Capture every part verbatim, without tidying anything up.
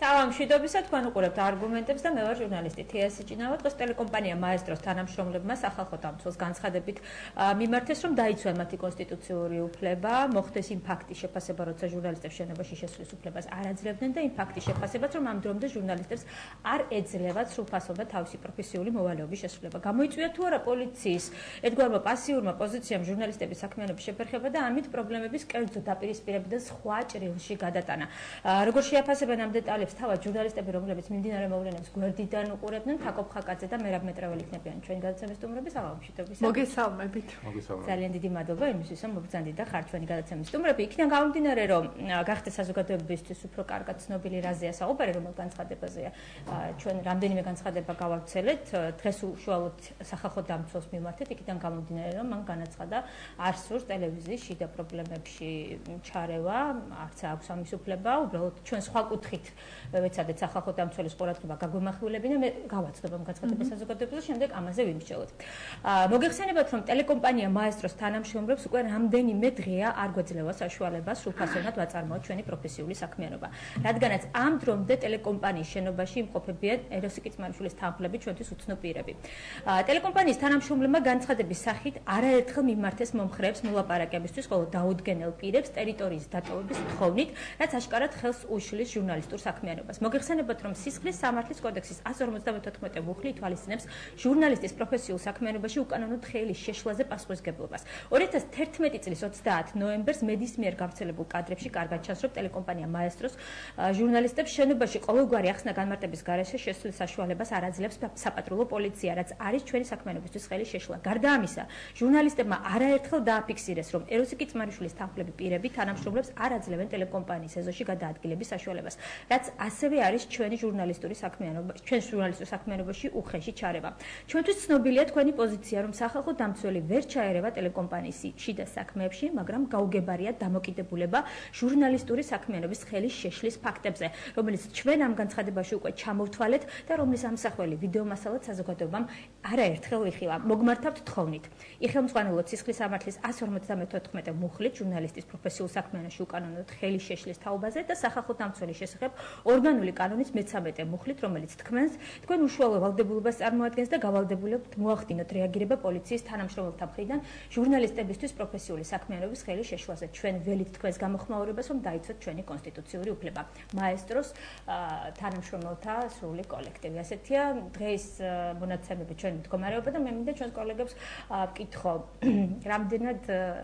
სავამ მშვიდობისა, თქვენ უყურებთ არგუმენტებს და მე ვარ ჟურნალისტი თეასი ჭინავა. დღეს ტელეკომპანია მაესტროს თანამშრომლებმა სახალხო დამცველს განცხადებით მიმართეს, რომ დაიცვან მათი კონსტიტუციური უფლება, მოხდეს იმ ფაქტის შეფასება, როცა ჟურნალისტებს შენობაში შესვლის უფლებას არ აძლევდნენ და იმ ფაქტის შეფასებაც, რომ ამ დრომდე ჟურნალისტებს არ ეძლევათ სრულფასოვნად თავისი პროფესიული მოვალეობის შესრულება. გამოიწვია თუ არა პოლიციის ერთგვარმა პასიურმა პოზიციამ ჟურნალისტების საქმიანობის შეფერხება და ამით პრობლემების კერძო დაპირისპირება და სხვა ჭრილში გადატანა. როგორ შეაფასებენ ამ დეტალებს თავად ჟურნალისტები, რომლებიც მიმდინარე მოვლენებს გვერდიდან უყურებდნენ, თაკობ ხაკაძე და მერაბ მეტრეველი იქნებიან ჩვენი გადაცემის სტუმრები. საღამო მშვიდობისა. მოგესალმებით. ძალიან დიდი მადლობა იმისთვის, რომ მოგზანდით და ხართ ჩვენი გადაცემის სტუმრები. იქიდან გამომდინარე, რომ გახდეთ საზოგადოებისთვის უფრო კარგად ცნობილი რაზეა საუბარი, რომელ განცხადებაზეა ჩვენ რამდენიმე განცხადება გავავრცელეთ, დღეს უშუალოდ სახალხო დამცველს მიმართეთ, იქიდან გამომდინარე, რომ მან განაცხადა არ სურს ტელევიზიის შიდა პრობლემებში ჩარევა, არც აქვს ამის უფლება, უბრალოდ ჩვენ სხვა კუთხით ვეცადეთ სახალხო დამცველის ყურადღება გაგვემახვილებინა, მე გავაცხადებ ამ განცხადებას საზოგადოებაზე, შემდეგ ამაზე ვიმსჯელოთ. მოგეხსენებათ, რომ ტელეკომპანია მაესტროს თანამშრომლებს უკვე რამდენიმე დღეა არ გვეძლევა საშუალება სრულფასოვნად ვაწარმოოთ ჩვენი პროფესიული საქმიანობა. რადგანაც ამ დრომდე ტელეკომპანიის შენობაში იმყოფებიან ეროსი კიცმარიშვილის თანხლები, ჩვენთვის უცნო პირები. ტელეკომპანიის თანამშრომლებმა განცხადების სახით არაერთხელ მიმართეს მომხრეებს მოლაპარაკებისთვის, ხოლო დაუდგენელ პირებს ტერიტორიის დატოვების თხოვნით, რაც აშკარად ხელს უშლის ჟურნალისტურ საქმიანობას. მოგეხსენებათ, რომ სისხლის სამართლის კოდექსის εκατს ორმოცდამეთოთხმეტე მუხლი ითვალისწინებს ჟურნალისტის პროფესიულ საქმიანობაში უკანონო თხეილის შეშლაზე პასუხისგებლობას. ორი ათას თერთმეტი წლის ოცდაათი ნოემბერს მედიის მიერ გავრცელებულ კადრებში კარგად ჩანს, რომ ტელეკომპანია მაესტროს ჟურნალისტებს შენობაში ყოველგვარი ახსნა განმარტების გარეშე შესვლის საშუალებას არ აძლევს საპატრულო პოლიცია, რაც არის ჩვენი საქმიანობისთვის ხელი შეშლა. გარდა ამისა, ჟურნალისტებმა არაერთხელ დააფიქსირეს, რომ ეროსი კიცმარიშვილის თანხლები პირები თანამშრომლებს არ აძლევენ ტელეკომპანიის ეზოში გადაადგილების საშუალებას, რაც ასევე არის ჩვენი ჟურნალისტური საქმიანობა, ჩვენ ჟურნალისტურ საქმიანობაში უხეში ჩარევა. ჩვენთვის ცნობილია თქვენი პოზიცია, რომ სახალხო დამცველი ვერ ჩაერევა ტელეკომპანიის შიდა საქმეებში, მაგრამ გაუგებარია დამოკიდებულება ჟურნალისტური საქმიანობის ხელის შეშლის ფაქტებზე, რომელიც ჩვენ ამ განცხადებაში უკვე ჩამოვთვალეთ და რომლის ამსახველი ვიდეო მასალად საზოგადოებამ არაერთხელ იხილა. მოგმართავთ თხოვნით. იხელმძღვანელოთ სისხლის სამართლის εκατს ორმოცდამეთოთხმეტე მუხლით ჟურნალისტის პროფესიულ საქმიანობაში უკანონოდ ხელის შეშლის თაობაზე და სახალხო დამცველის შესახებ ორგანული კანონის მეცამეტე მუხლით, რომელიც თქვენს თქვენ უშუალო ვალდებულებას წარმოადგენს და გავალდებულებთ მოახდინოთ რეაგირება პოლიციის თანამშრომელთა მხრიდან ჟურნალისტებისთვის პროფესიული საქმიანობის ხელის შეშლაზე. ჩვენ ველით თქვენს გამოხმაურებას, რომ დაიცვათ ჩვენი კონსტიტუციური უფლება. მაესტროს თანამშრომელთა სრული კოლექტივი. ასეთია დღეს მონაცემები ჩვენი მდგომარეობა და მე მინდა ჩვენს კოლეგებს ვკითხო, რამდენად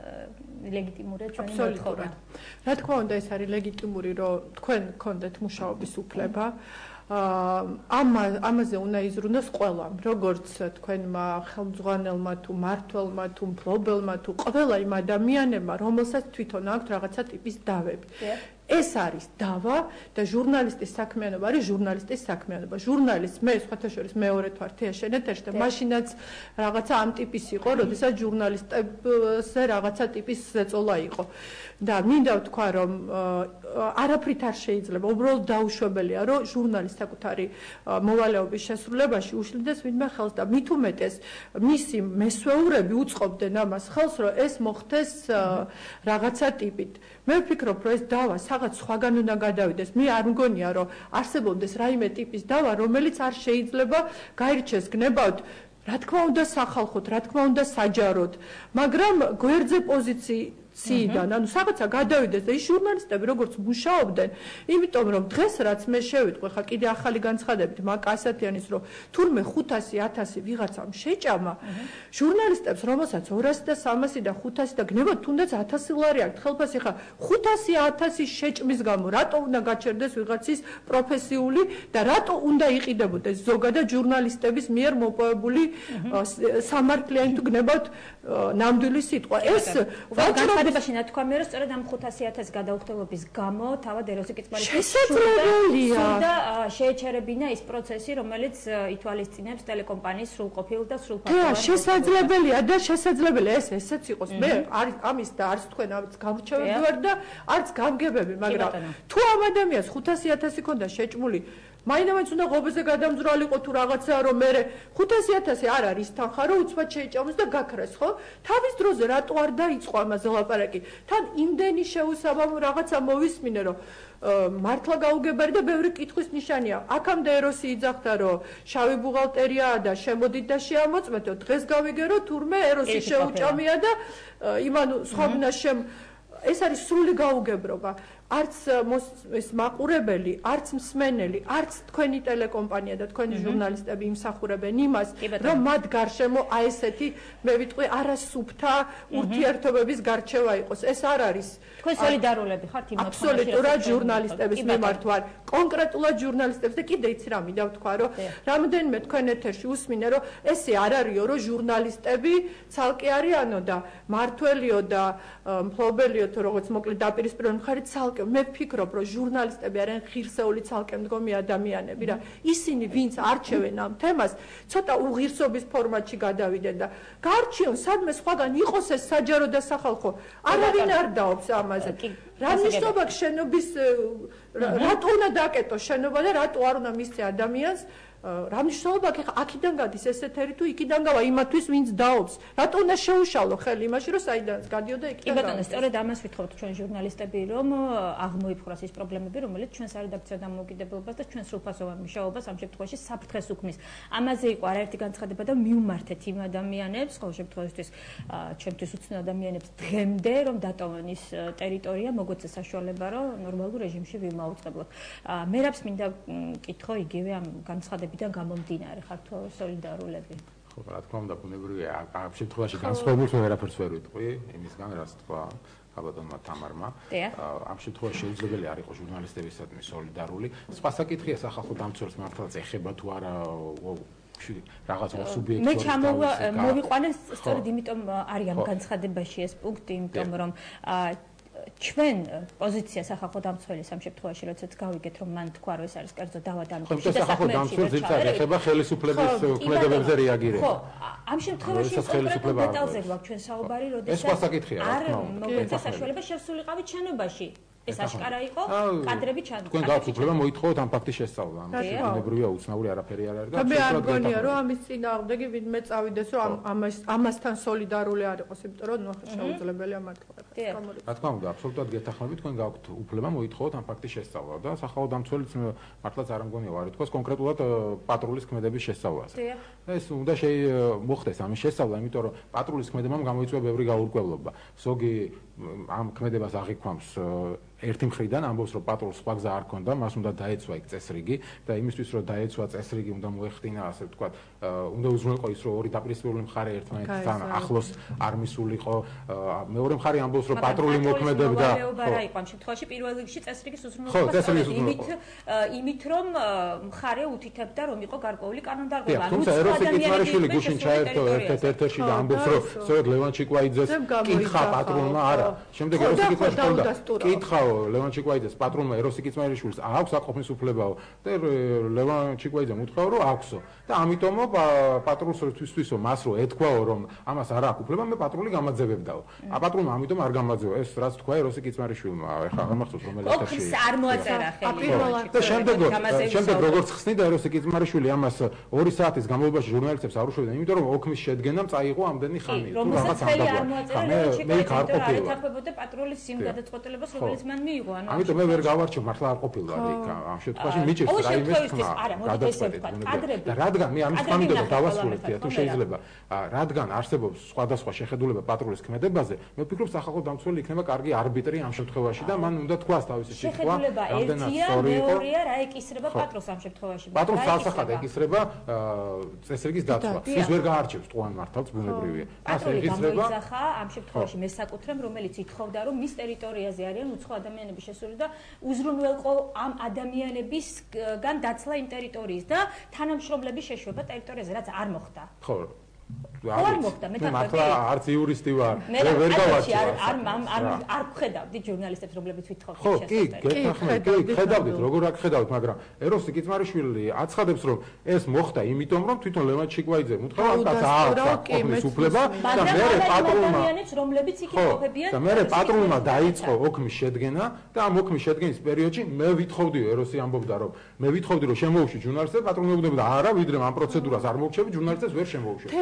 ლეგიტიმურია ჩვენი მოთხოვნა. რა თქმა უნდა, ეს არის ლეგიტიმური, რომ თქვენ გქონდეთ მუშაობის უფლება. ამ ამაზე უნდა იზრუნოს ყველამ, როგორც თქვენმა ხელმძღვანელმა თუ მმართველმა თუ მფლობელმა თუ ყველა იმ ადამიანებმა, რომელსაც თვითონ აქვთ რაღაცა ტიპის დავები. ეს არის დავა და ჟურნალისტის საქმიანობა არის ჟურნალისტის საქმიანობა. ჟურნალისტს მე სხვათა შორის მეორედ ვარ თეაშენეთ და მაშინაც რაღაცა ამ ტიპის იყო, როდესაც ჟურნალისტებზე რაღაცა ტიპის ზეწოლა იყო. და მინდა ვთქვა, რომ არაფრით არ შეიძლება, უბრალოდ დაუშვებელია, რომ ჟურნალისტს საკუთარი მოვალეობის შესრულებაში უშლიდეს ვინმე ხელს და მით უმეტეს მისი მესვეურები უწყობდნენ ამას ხელს, რომ ეს მოხდეს რაღაცა ტიპით. მე ვფიქრობ, რომ ეს დავა რაღაც სხვაგან უნდა გადავიდეს. მე არ მგონია, რომ არსებობდეს რაიმე ტიპის დავა, რომელიც არ შეიძლება გაირჩეს გნებავთ, რა თქმა უნდა სახალხოდ, რა თქმა უნდა საჯაროდ, მაგრამ გვერდზე პოზიცії სიდან, ანუ რაღაცა გადავიდეს და ის ჟურნალისტები როგორც მუშაობდნენ, იმიტომ რომ დღეს რაც მე შევიტყვი, ხა კიდე ახალი განცხადებით მაკა ასათიანის, რომ თურმე ხუთასი ათასი ვიღაცამ შეჭამა, ჟურნალისტებს, რომელსაც ორასი და სამასი და ხუთასი და გნებავთ თუნდაც ათასი ლარი აქვს ხელფასი, ხა ხუთასი ათასი შეჭმის გამო რატო უნდა გაჩერდეს ვიღაცის პროფესიული და რატო უნდა იყიდებოდეს ზოგადად ჟურნალისტების მიერ მოპოვებული სამართლიანი თუ გნებავთ ნამდვილი სიტყვა. ეს განცხადებაში ნათქვამია, რომ სწორედ ამ ხუთასი ათასი გადაუხდელობის გამო თავად ეროსი კიცმარიშვილის შესაძლებელია და შეეჩერებინა ის პროცესი, რომელიც ითვალისწინებს ტელეკომპანიის სრულყოფილ და სრულფასოვან. შესაძლებელია და შესაძლებელია ეს ესეც იყოს. მე არის ამის და არც თქვენ არც გამრჩევები ვარ და არც გამგებები, მაგრამ თუ ამ ადამიანს ხუთასი ათასი ქონდა შეჭმული, მაინც უნდა ღობეზე გადამძვრალიყო თუ რაღაცა, რომ მე ხუთასი ათასი არ არის თანხა, რომ უცბად შეიჭამოს და გაქრეს, ხო? თავის დროზე რატო არ დაიწყო ამაზე ლაპარაკი? ლაპარაკი. თან იმდენი შეუსაბამო რაღაცა მოვისმინე, რომ მართლა გაუგებარი და ბევრი კითხვის ნიშანია. აქამდე ეროსი იძახდა, რომ შავი ბუღალტერიაა და შემოდით და შეამოწმეთო. დღეს გავიგე, რომ თურმე ეროსი შეუჭამია და იმან სხვაგვარად შემ ეს არის სრული გაუგებრობა. არც ეს მაყურებელი, არც მსმენელი, არც თქვენი ტელეკომპანია და თქვენი ჟურნალისტები იმსახურებენ იმას, რომ მათ გარშემო აი ესეთი, მე ვიტყვი, არასუფთა ურთიერთობების გარჩევა იყოს. ეს არ არის. თქვენ სოლიდარულები ხართ იმ აბსოლუტურად ჟურნალისტების მიმართ ვარ. კონკრეტულად ჟურნალისტებს და კიდე იცი რა მინდა ვთქვა, რომ რამდენიმე თქვენ ეთერში უსმინე, რომ ესე არ არისო, რომ ჟურნალისტები ცალკე არიანო და მართველიო და მფლობელიო თუ როგორც მოკლედ დაპირისპირებული მხარით ცალკე მე ვფიქრობ, რომ ჟურნალისტები არიან ღირსეული ცალკე მდგომი ადამიანები რა. ისინი ვინც არჩევენ ამ თემას, ცოტა უღირსობის ფორმატში გადავიდნენ და გარჩიონ სადმე სხვაგან იყოს ეს საჯარო და სახალხო. არავინ არ დაობს ამაზე. რა ნიშნობა შენობის რატო უნდა დაკეტო შენობა და რატო არ უნდა მისცე ადამიანს რა მნიშვნელობა აქვს აქედან გადის ეს ეთერი თუ იქიდან გავა იმათვის ვინც დაობს რატო უნდა შეუშალო ხელი იმაში რომ საიდანაც გადიოდა იქიდან კი ბატონო სწორედ ამას ვითხოვთ ჩვენ ჟურნალისტები რომ აღმოიფხვრას ის პრობლემები რომელიც ჩვენს რედაქციო დამოუკიდებლობას და ჩვენს სრულფასოვან მუშაობას ამ შემთხვევაში საფრთხეს უქმნის ამაზე იყო არაერთი განცხადება და მივმართეთ იმ ადამიანებს ყოველ შემთხვევაში ჩვენთვის უცნო ადამიანებს დღემდე რომ დატოვონ ის ტერიტორია მოგვეცა საშუალება რომ ნორმალურ რეჟიმში ვიმაუწყებლოთ მე რაც მინდა კითხო იგივე ამ განცხადებიდან დან გამომდინარე ხარ თუ სოლიდარულები. ხო, რა თქმა უნდა, ბუნებრივია, ამ შემთხვევაში განსხვავებულს ვერაფერს ვერ ვიტყვი, იმისგან რაც თქვა გაბატონმა თამარმა. ამ შემთხვევაში შეიძლება არ იყოს ჟურნალისტებისადმი სოლიდარული. სხვა საკითხია სახალხო დამცველს მართლაც ეხება თუ არა რაღაც სუბიექტური. მე ჩამოვა მოვიყვანე სწორედ იმიტომ არის ამ განცხადებაში ეს პუნქტი, იმიტომ რომ ჩვენ პოზიცია სახალხო დამცველის ამ შემთხვევაში როდესაც გავიგეთ რომ მან თქვა რომ ეს არის კერძო დავა დამკვიდრებაში და სახალხო დამცველს იცარ ეხება ხელისუფლების ქმედებებზე რეაგირება. ხო, ამ შემთხვევაში კონკრეტულ დეტალზე გვაქვს ჩვენ საუბარი, როდესაც ეს სხვა საკითხია, რა თქმა უნდა. მოგვეცა საშუალება შევსულიყავით შენობაში. ეს აშკარა იყო კადრები ჩანდა. თქვენ გაქვთ უფლება მოითხოვოთ ამ ფაქტის შესწავლა. ამაში ბუნებრივია უცნაური არაფერი არ არის და მე არ გონია რომ ამის წინააღმდეგი ვინმე წავიდეს რომ ამას ამასთან სოლიდარული არ იყოს, იმიტომ რომ ნუ შეუძლებელია მართლა. რა თქმა უნდა, აბსოლუტურად გეთანხმებით, თქვენ გაქვთ უფლება მოითხოვოთ ამ ფაქტის შესწავლა და სახალხო დამცველიც მართლაც არ ამგონია არ ითქოს კონკრეტულად პატრულის ქმედების შესწავლაზე. ეს უნდა მოხდეს ამის შესწავლა, იმიტომ რომ პატრულის ქმედებამ გამოიწვია ბევრი გაურკვევლობა. ზოგი ამ ქმედებას აღიქვამს ერთი მხრიდან ამბობს რომ პატრულს სხვა გზა არ ქონდა, მას უნდა დაეცვა იქ წესრიგი და იმისთვის რომ დაეცვა წესრიგი უნდა მოეხდინა, ასე ვთქვათ, უნდა უზრუნველყო ის რომ ორი დაპირისპირებული მხარე ერთმანეთთან ახლოს არ მისულიყო. მეორე მხარე ამბობს რომ პატრული მოქმედებდა. ხო, იყო ამ შემთხვევაში პირველ რიგში წესრიგის უზრუნველყოფა. იმით იმით რომ მხარე უთითებდა რომ იყო გარკვეული კანონდარღვევა. თუმცა ეროსი კითმარიშვილი გუშინ ჩაერთო ერთ ეთერში და ამბობს რომ სწორედ ლევან ჩიკვაიძეს კითხა პატრულმა არა. შემდეგ ეროსი კითმარიშვილი კითხა ლევან ჩიკვაიძეს პატრონმა ეროსი კიცმარიშვილს აქვს აყოფნის უფლებაო და ლევან ჩიკვაიძემ უთქვა რომ აქვსო და ამიტომ პატრონს რთვისთვისო მას რო ეთქვაო რომ ამას არ აქვს უფლება მე პატრონი გამაძევებდაო ა პატრონმა ამიტომ არ გამაძევა ეს რაც თქვა ეროსი კიცმარიშვილმა ეხლა არ მახსოვს რომელი ეთერში არ მოაწერა ხელი და შემდეგ შემდეგ როგორც ხსნიდა ეროსი კიცმარიშვილი ამას ორი საათის განმავლობაში ჟურნალისტებს არ უშვებდა იმიტომ რომ ოქმის შედგენამ წაიღო ამდენი ხანი თუ რაღაც არ მოაწერა მე მე არ ეთანხმებოდა პატრულის იმ გადაწყვეტილებას რომელიც მან მიიღო ანუ ამიტომ მე ვერ გავარჩევ მართლა არ ყოფილა იქ ამ შემთხვევაში მიჭირს რაიმე თქმა გადაწყვეტილება და რადგან მე ამის ხანდება დავასრულებ თუ შეიძლება რადგან არსებობს სხვადასხვა შეხედულება პატრულის ქმედებაზე მე ვფიქრობ სახალხო დამცველი იქნება კარგი არბიტრი ამ შემთხვევაში და მან უნდა თქვას თავისი სიტყვა რამდენად სწორი იყო მეორეა რა ეკისრება პატრულს ამ შემთხვევაში პატრულს სასახად ეკისრება წესრიგის დაცვა ის ვერ გაარჩევს ტყუან მართალს ბუნებრივია ასე ეკისრება ამ შემთხვევაში მესაკუთრემ რომელიც ითხოვდა რომ მის ტერიტორიაზე არიან უცხო ადამიანები შესული და უზრუნველყო ამ ადამიანებისგან დაცლა იმ ტერიტორიის და თანამშრომლების შეშვება ტერიტორიაზე რაც არ მოხდა. ხო. არ მოხდა მე მართლა არც იურისტი ვარ. მე ვერ გავარჩევ. არ არ არ ხედავდი ჟურნალისტებს რომლებიც ვითხოვდნენ ხო, კი, გეთანხმებით, კი, ხედავდით, როგორ აქ ხედავთ, მაგრამ ეროსი კიცმარიშვილი აცხადებს რომ ეს მოხდა იმიტომ რომ თვითონ ლევან ჩიკვაიძემ უთხრა რომ კაც აქვს აყოფნის უფლება და მე პატრონმა რომლებიც იქ იყოფებიან და მე პატრონმა დაიწყო ოქმის შედგენა და ამ ოქმის შედგენის პერიოდში მე ვითხოვდი ეროსი ამბობდა რომ მე ვითხოვდი რომ შემოუშვი ჟურნალისტებს პატრონი უბნებოდა არა ვიდრე ამ პროცედურას არ მოვჩები ჟურნალისტებს ვერ შემოუშვი ამიტომ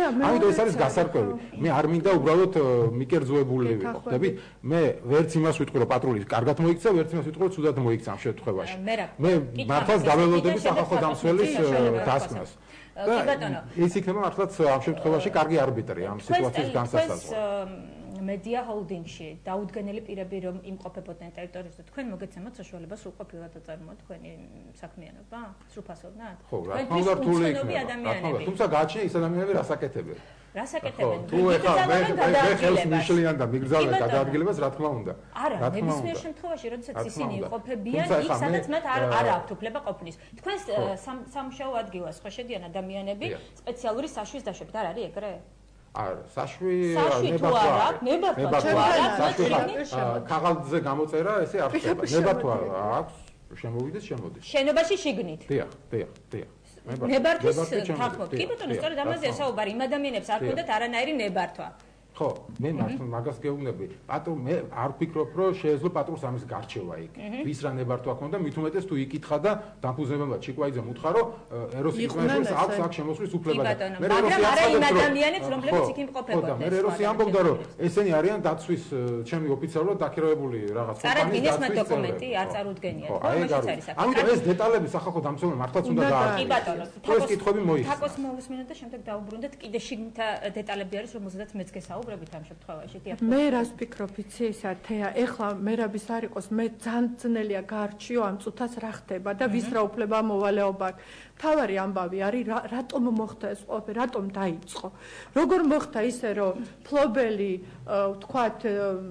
ეს არის გასარკვევი. მე არ მინდა უბრალოდ მიკერძოებული ვიყო. ხდებით? მე ვერც იმას ვიტყვი რომ პატრულის კარგად მოიქცა, ვერც იმას ვიტყვი რომ ცუდად მოიქცა ამ შემთხვევაში. მე მართლაც დაველოდები სახალხო დამცველის დასკვნას. კი ბატონო. ის იქნება მართლაც ამ შემთხვევაში კარგი არბიტრი ამ სიტუაციის განსასაზღვრო. Media holding-ში დაუდგენელი პირები რომ იმყოფებოდნენ ტერიტორიაზე, თქვენ მოგეცემოთ საშუალება სრულყოფილად აწარმოოთ თქვენი საქმიანობა, სრულფასოვნად? ხო, რა თქმა უნდა, რთული იქნება. თუმცა გააჩნია ის ადამიანები, რასაკეთებენ. რასაკეთებენ? თუ ეხლა მე ხელს მიშლიან და მიგრძალენ გადაადგილებას, რა თქმა უნდა. არა, ნებისმიერ შემთხვევაში, როდესაც ისინი იყოფებიან, იქ სადაც მათ არ არ აქვთ უფლება ყოფნის. თქვენ სამუშაო ადგილას ხო შედიან ადამიანები სპეციალური საშვის დაშვებით, არ არის ეგრე? არა, საშვი ნებართვა. ნებართვა. ნებართვა. ქაღალდზე გამოწერა, ესე არ ხდება. ნებართვა აქვს, შემოვიდეს, შემოდის. შენობაში შიგნით. დიახ, დიახ, დიახ. ნებართვის თანხმობ. კი ბატონო, სწორედ ამაზეა საუბარი. იმ ადამიანებს არ ქონდათ არანაირი ნებართვა. ხო, მე მაგას გეუბნები. პატრულ მე არ ვფიქრობ, რომ შეეძლო პატრულს ამის გარჩევა იქ. ვის რა ნებართვა ქონდა, მით უმეტეს თუ იკითხა და დამფუძნებელად ჩიკვაიძემ უთხრა, რომ ეროსი კითხვაშორის აქვს აქ შემოსვლის უფლება. მე როსი არა იმ ადამიანებს, რომლებიც იქ იმყოფებოდნენ. ხო, მე როსი ამბობდა, რომ ესენი არიან დაცვის ჩემი ოფიციალურად დაქირავებული რაღაც კომპანიის დაცვის დოკუმენტი არ წარუდგენია. ხო, ამით არის აქ. ამიტომ ეს დეტალები სახალხო დამცველმა მართლაც უნდა გააკეთოს. კი ბატონო, თაკოს კითხვები მოიხსნა. თაკოს მოусმინოთ და შემდეგ დაუბრუნდეთ კიდე შიგნითა დეტალები არის, რომელზედაც მეც გესაუბრებ. ამ შემთხვევაში კი მე რას ვფიქრობ იცი ისა თეა ეხლა მერაბის არ იყოს მე ძალიან ძნელია გარჩიო ამ წუთას რა ხდება და ვის რა უფლება მოვალეობა თავარი ამბავი არის რატომ მოხდა ეს ყველაფერი რატომ დაიწყო როგორ მოხდა ისე რომ ფლობელი ვთქვათ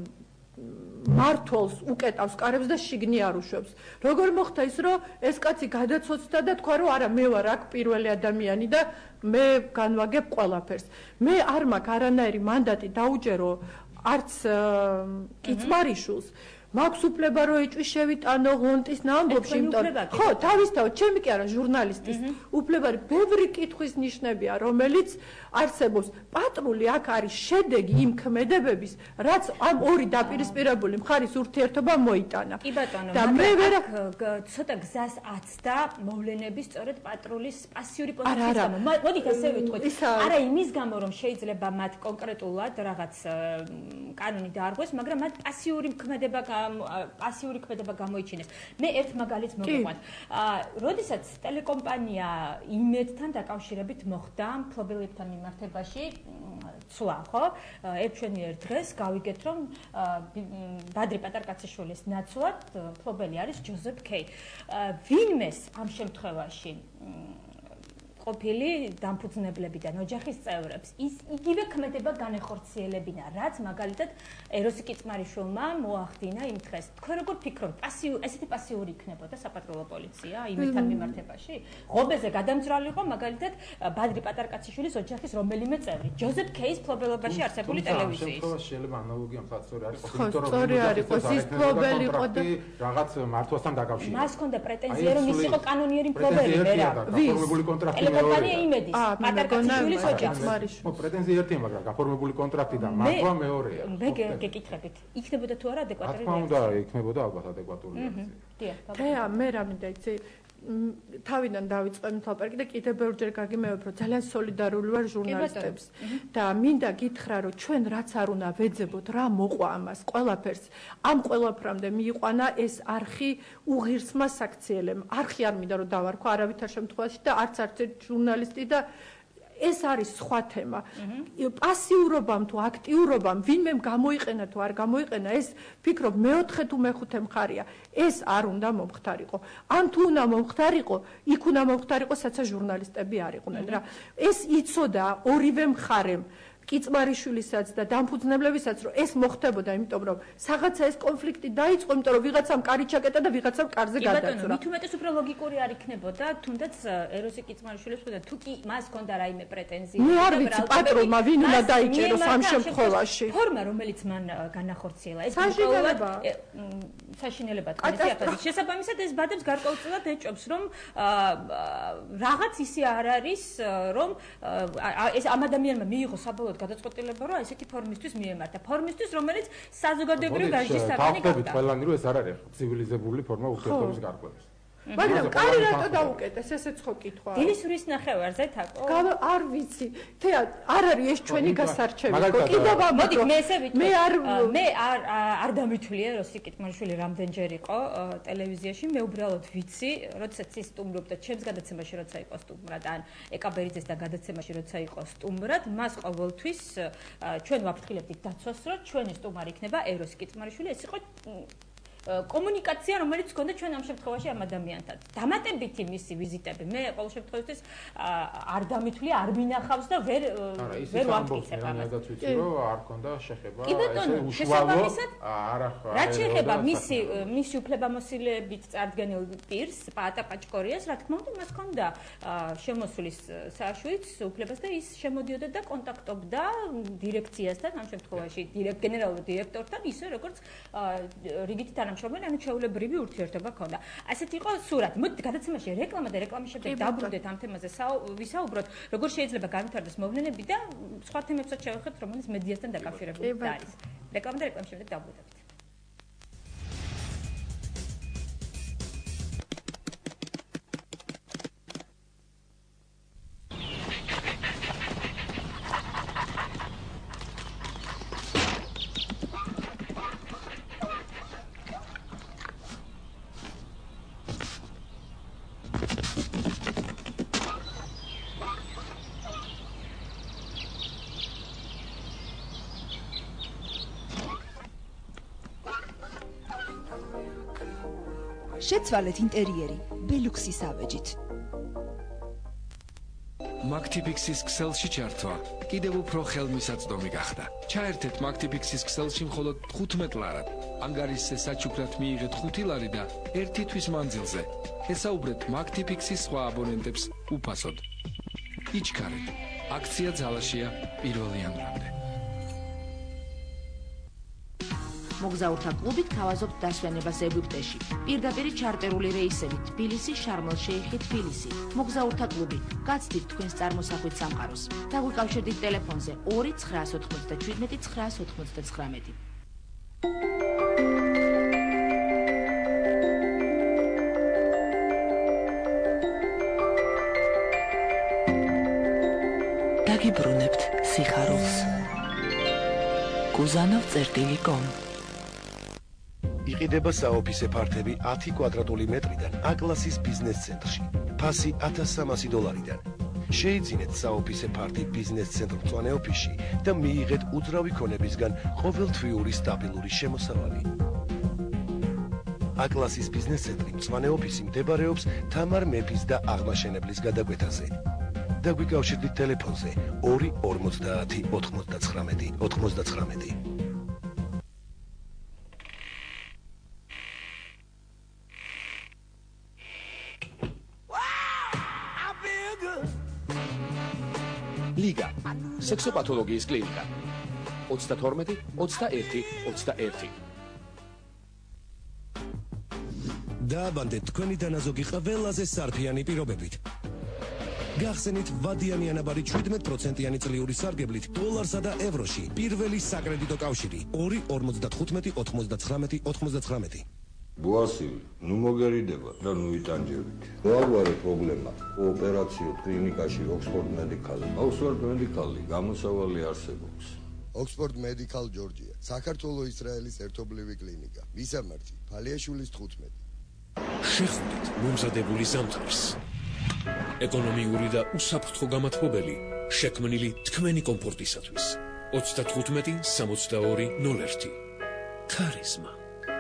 მართლს უკეტავს კარებს და შიგნი არ უშვებს. როგორ მოხდა ის რომ ეს კაცი გადაცოცდა და თქვა რომ არა მე ვარ აქ პირველი ადამიანი და მე განვაგებ ყველაფერს. მე არ მაქვს არანაირი მანდატი დაუჯერო არც კიცმარიშვილს. მაქვს უფლება რომ ეჭვი შევიტანო ღონტის ნამბობში, იმიტომ ხო, თავისთავად, ჩემი კი არა ჟურნალისტის უფლება, ბევრი კითხვის ნიშნებია, რომელიც არსებობს. პატრული აქ არის შედეგი იმ ქმედებების, რაც ამ ორი დაპირისპირებული მხარის ურთიერთობა მოიტანა. კი ბატონო, და მე ვერა ცოტა გზას აცდა მოვლენების სწორედ პატრულის პასიური პოზიციის გამო. მოდით ასე ვიტყვით. არა იმის გამო, რომ შეიძლება მათ კონკრეტულად რაღაც კანონი დაარღვეს, მაგრამ მათ პასიური ქმედება პასიური ქმედება გამოიჩინეს. მე ერთ მაგალითს მოგიყვანთ. როდესაც ტელეკომპანია იმედთან დაკავშირებით მოხდა მფლობელებთან მიმართებაში ცვლა, ხო? ერთშვენიერ დღეს გავიგეთ, რომ ბადრი პატარკაციშვილის ნაცვლად მფლობელი არის ჯოზეფ კეი. ვინმეს ამ შემთხვევაში ყოფილი დამფუძნებლებიდან ოჯახის წევრებს ის იგივე ქმედება განეხორციელებინა, რაც მაგალითად ეროსი კიცმარიშვილმა მოახდინა იმ დღეს. თქვენ როგორ ფიქრობთ, პასიური, ესეთი პასიური იქნებოდა საპატრულო პოლიცია იმედთან მიმართებაში? ღობეზე გადამძრალი იყო მაგალითად ბადრი პატარკაციშვილის ოჯახის რომელიმე წევრი, ჯოზეფ კეის მფლობელობაში არსებული ტელევიზიის. შემთხვევაში შეიძლება ანალოგია მხატ სწორი არის, სწორი არის, ის მფლობელი იყო და რაღაც მართვასთან დაკავშირებით. მას ჰქონდა პრეტენზია, რომ ის იყო კანონიერი მფლობელი, ვერა. გაფორმებული კონტრაქტი ტელეკომპანია იმედის, პატარკაციშვილის ოჯახს. ხო, პრეტენზია ერთია, მაგრამ გაფორმებული კონტრაქტი და მართვა მეორეა. მე გეკითხებით, იქნებოდა თუ არა ადეკვატური რეაქცია? რა თქმა უნდა, იქნებოდა ალბათ ადეკვატური რეაქცია. თეა, მე რა მინდა იცი, თავიდან დავიწყე მთლაპარკი და კიდევ ბევრჯერ გაგიმევებ, რომ ძალიან სოლიდარული ვარ ჟურნალისტებს და მინდა გითხრა, რომ ჩვენ რაც არ უნდა ვეძებოთ, რა მოყვა ამას ყველაფერს, ამ ყველაფრამდე მიიყვანა ეს არხი უღირსმა საქციელემ. არხი არ მინდა რომ დავარქვა არავითარ შემთხვევაში და არც არც ჟურნალისტი და ეს არის სხვა თემა. პასიურობამ თუ აქტიურობამ ვინმემ გამოიყენა თუ არ გამოიყენა, ეს ფიქრობ მეოთხე თუ მეხუთე მხარია. ეს არ უნდა მომხდარიყო. ან თუ უნდა მომხდარიყო, იქ უნდა მომხდარიყო, საცა ჟურნალისტები არ იყვნენ რა. ეს იცოდა ორივე მხარემ. კიცმარიშვილისაც და დამფუძნებლებისაც რომ ეს მოხდებოდა, იმიტომ რომ რაღაცა ეს კონფლიქტი დაიწყო, იმიტომ რომ ვიღაცამ კარი ჩაკეტა და ვიღაცამ კარზე გადაცურა. კი ბატონო, მით უმეტეს უფრო ლოგიკური არ იქნებოდა, თუნდაც ეროსი კიცმარიშვილის ხოდა თუ კი მას ჰქონდა რაიმე პრეტენზია. მე არ ვიცი პატრონმა ვინ უნდა დაიჭეროს ამ შემთხვევაში. ფორმა რომელიც მან განახორციელა, ეს გარკვეულად საშინელებად არის. შესაბამისად ეს ბადებს გარკვეულწილად ეჭვობს, რომ რაღაც ისე არ არის, რომ ეს ამ ადამიანმა მიიღო საბოლოოდ გადაწყვეტილება რომ ესეთი ფორმისთვის მიემართა. ფორმისთვის, რომელიც საზოგადოებრივი ვაჟის საგანი გახდა. თავდებით ყველანი რომ ეს არ არის ცივილიზებული ფორმა ურთიერთობის გარკვევის. მაგრამ კარი რატო დაუკეტეს ესეც ხო კითხვა დილის რის ნახევარზე თაკო არ ვიცი თეა არ არის ეს ჩვენი გასარჩევი კიდევ მოდი მე ესე ვიტყვი მე არ მე არ არ დამითვლია როსი კიტმარიშვილი რამდენჯერ იყო ტელევიზიაში მე უბრალოდ ვიცი როდესაც ის სტუმრობდა ჩემს გადაცემაში როცა იყო სტუმრად ან ეკაბერიძესთან გადაცემაში როცა იყო სტუმრად მას ყოველთვის ჩვენ ვაფრთხილებდით დაცვას რომ ჩვენი სტუმარი იქნება ეროსი კიტმარიშვილი ეს იყო კომუნიკაცია რომელიც გქონდა ჩვენ ამ შემთხვევაში ამ ადამიანთან დამატებითი მისი ვიზიტები მე ყოველ შემთხვევაში არ დამითვლი არ მინახავს და ვერ ვერ ვამტკიცებ ამას რაც ვიცი რომ არ ქონდა შეხება ესე უშუალო არა რაც შეხება მისი მისი უფლებამოსილებით წარდგენილ პირს პაატა პაჭკორიას რა თქმა უნდა მას ქონდა შემოსვლის საშუალებით უფლებას და ის შემოდიოდა და კონტაქტობდა დირექციასთან ამ შემთხვევაში გენერალურ დირექტორთან ისე როგორც რიგით თანამშრომელი ანუ ჩვეულებრივი ურთიერთობა ჰქონდა. ასეთ იყო სურათი. მოდით გადაცემაში რეკლამა და რეკლამის შემდეგ დაბრუნდეთ ამ თემაზე ვისაუბროთ, როგორ შეიძლება განვითარდეს მოვლენები და სხვა თემებსაც შევეხებთ, რომელიც მედიასთან დაკავშირებული არის. რეკლამა და რეკლამის შემდეგ დაბრუნდებით. შეცვალეთ ინტერიერი ბელუქსის ავეჯით. მაგთიფიქსის ქსელში ჩართვა კიდევ უფრო ხელმისაწვდომი გახდა. ჩაერთეთ მაგთიფიქსის ქსელში მხოლოდ თხუთმეტ ლარად. ანგარიშზე საჩუქრად მიიღეთ ხუთი ლარი და ერთი თვის მანძილზე. ესაუბრეთ მაგთიფიქსის სხვა აბონენტებს უფასოდ. იჩქარეთ. აქცია ძალაშია პირველ იანვრამდე. მოგზაურთა კლუბით თავაზობთ დასვენებას ეგვიპტეში. პირდაპირ ჩარტერული რეისებით თბილისი, შარმელ-შეიხი, თბილისი. მოგზაურთა კლუბი. გაცდით თქვენს წარმოსახვით სამყაროს. დაგვიკავშირდით ტელეფონზე ორი ცხრაას ოთხმოცდაშვიდმეტი ცხრაას ოთხმოცდაცხრამეტი. დაგიბრუნებთ სიხარულს. გუზანოვ წერტილი კომ იყიდება საოფისე ფართები ათი კვადრატული მეტრიდან აკლასის ბიზნეს ცენტრში. ფასი ათას სამასი დოლარიდან. შეიძინეთ საოფისე ფართი ბიზნეს ცენტრ მწვანე ოფისში და მიიღეთ უძრავი ქონებისგან ყოველთვიური სტაბილური შემოსავალი. აკლასის ბიზნეს ცენტრი მწვანე ოფისი მდებარეობს თამარ მეფის და აღმაშენებლის გადაკვეთაზე. დაგვიკავშირდით ტელეფონზე ორი ორმოცდაათი ოთხმოცდაცხრამეტი ოთხმოცდაცხრამეტი. ლიგა სექსოპათოლოგიის კლინიკა ოცდათორმეტი ოცდაერთი ოცდაერთი. დააბანდეთ თქვენი დანაზოგი ყველაზე სარფიანი პირობებით. გახსენით ვადიანი ანაბარი შვიდმეტ პროცენტიანი წლიური სარგებლით დოლარსა და ევროში პირველი საკრედიტო კავშირი ორი ორმოცდათხუთმეტი ოთხმოცდაცხრამეტი ოთხმოცდაცხრამეტი. ბუასილი, ნუ მოგერიდება და ნუ იტანჯებით. მოაგვარე პრობლემა. ოპერაციო კლინიკაში ოქსფორდ მედიკალ. ოქსფორდ მედიკალი გამოსავალი არსებობს. ოქსფორდ მედიკალ ჯორჯია, საქართველოს ისრაელის ერთობლივი კლინიკა. მისამართი, ფალიაშვილის თხუთმეტი. შეხვდით მომზადებული ზამთარს. ეკონომიური და უსაფრთხო გამათბობელი, შექმნილი თქვენი კომფორტისათვის. ოცდათხუთმეტი სამოცდაორი ნულ ერთი. ქარიზმა.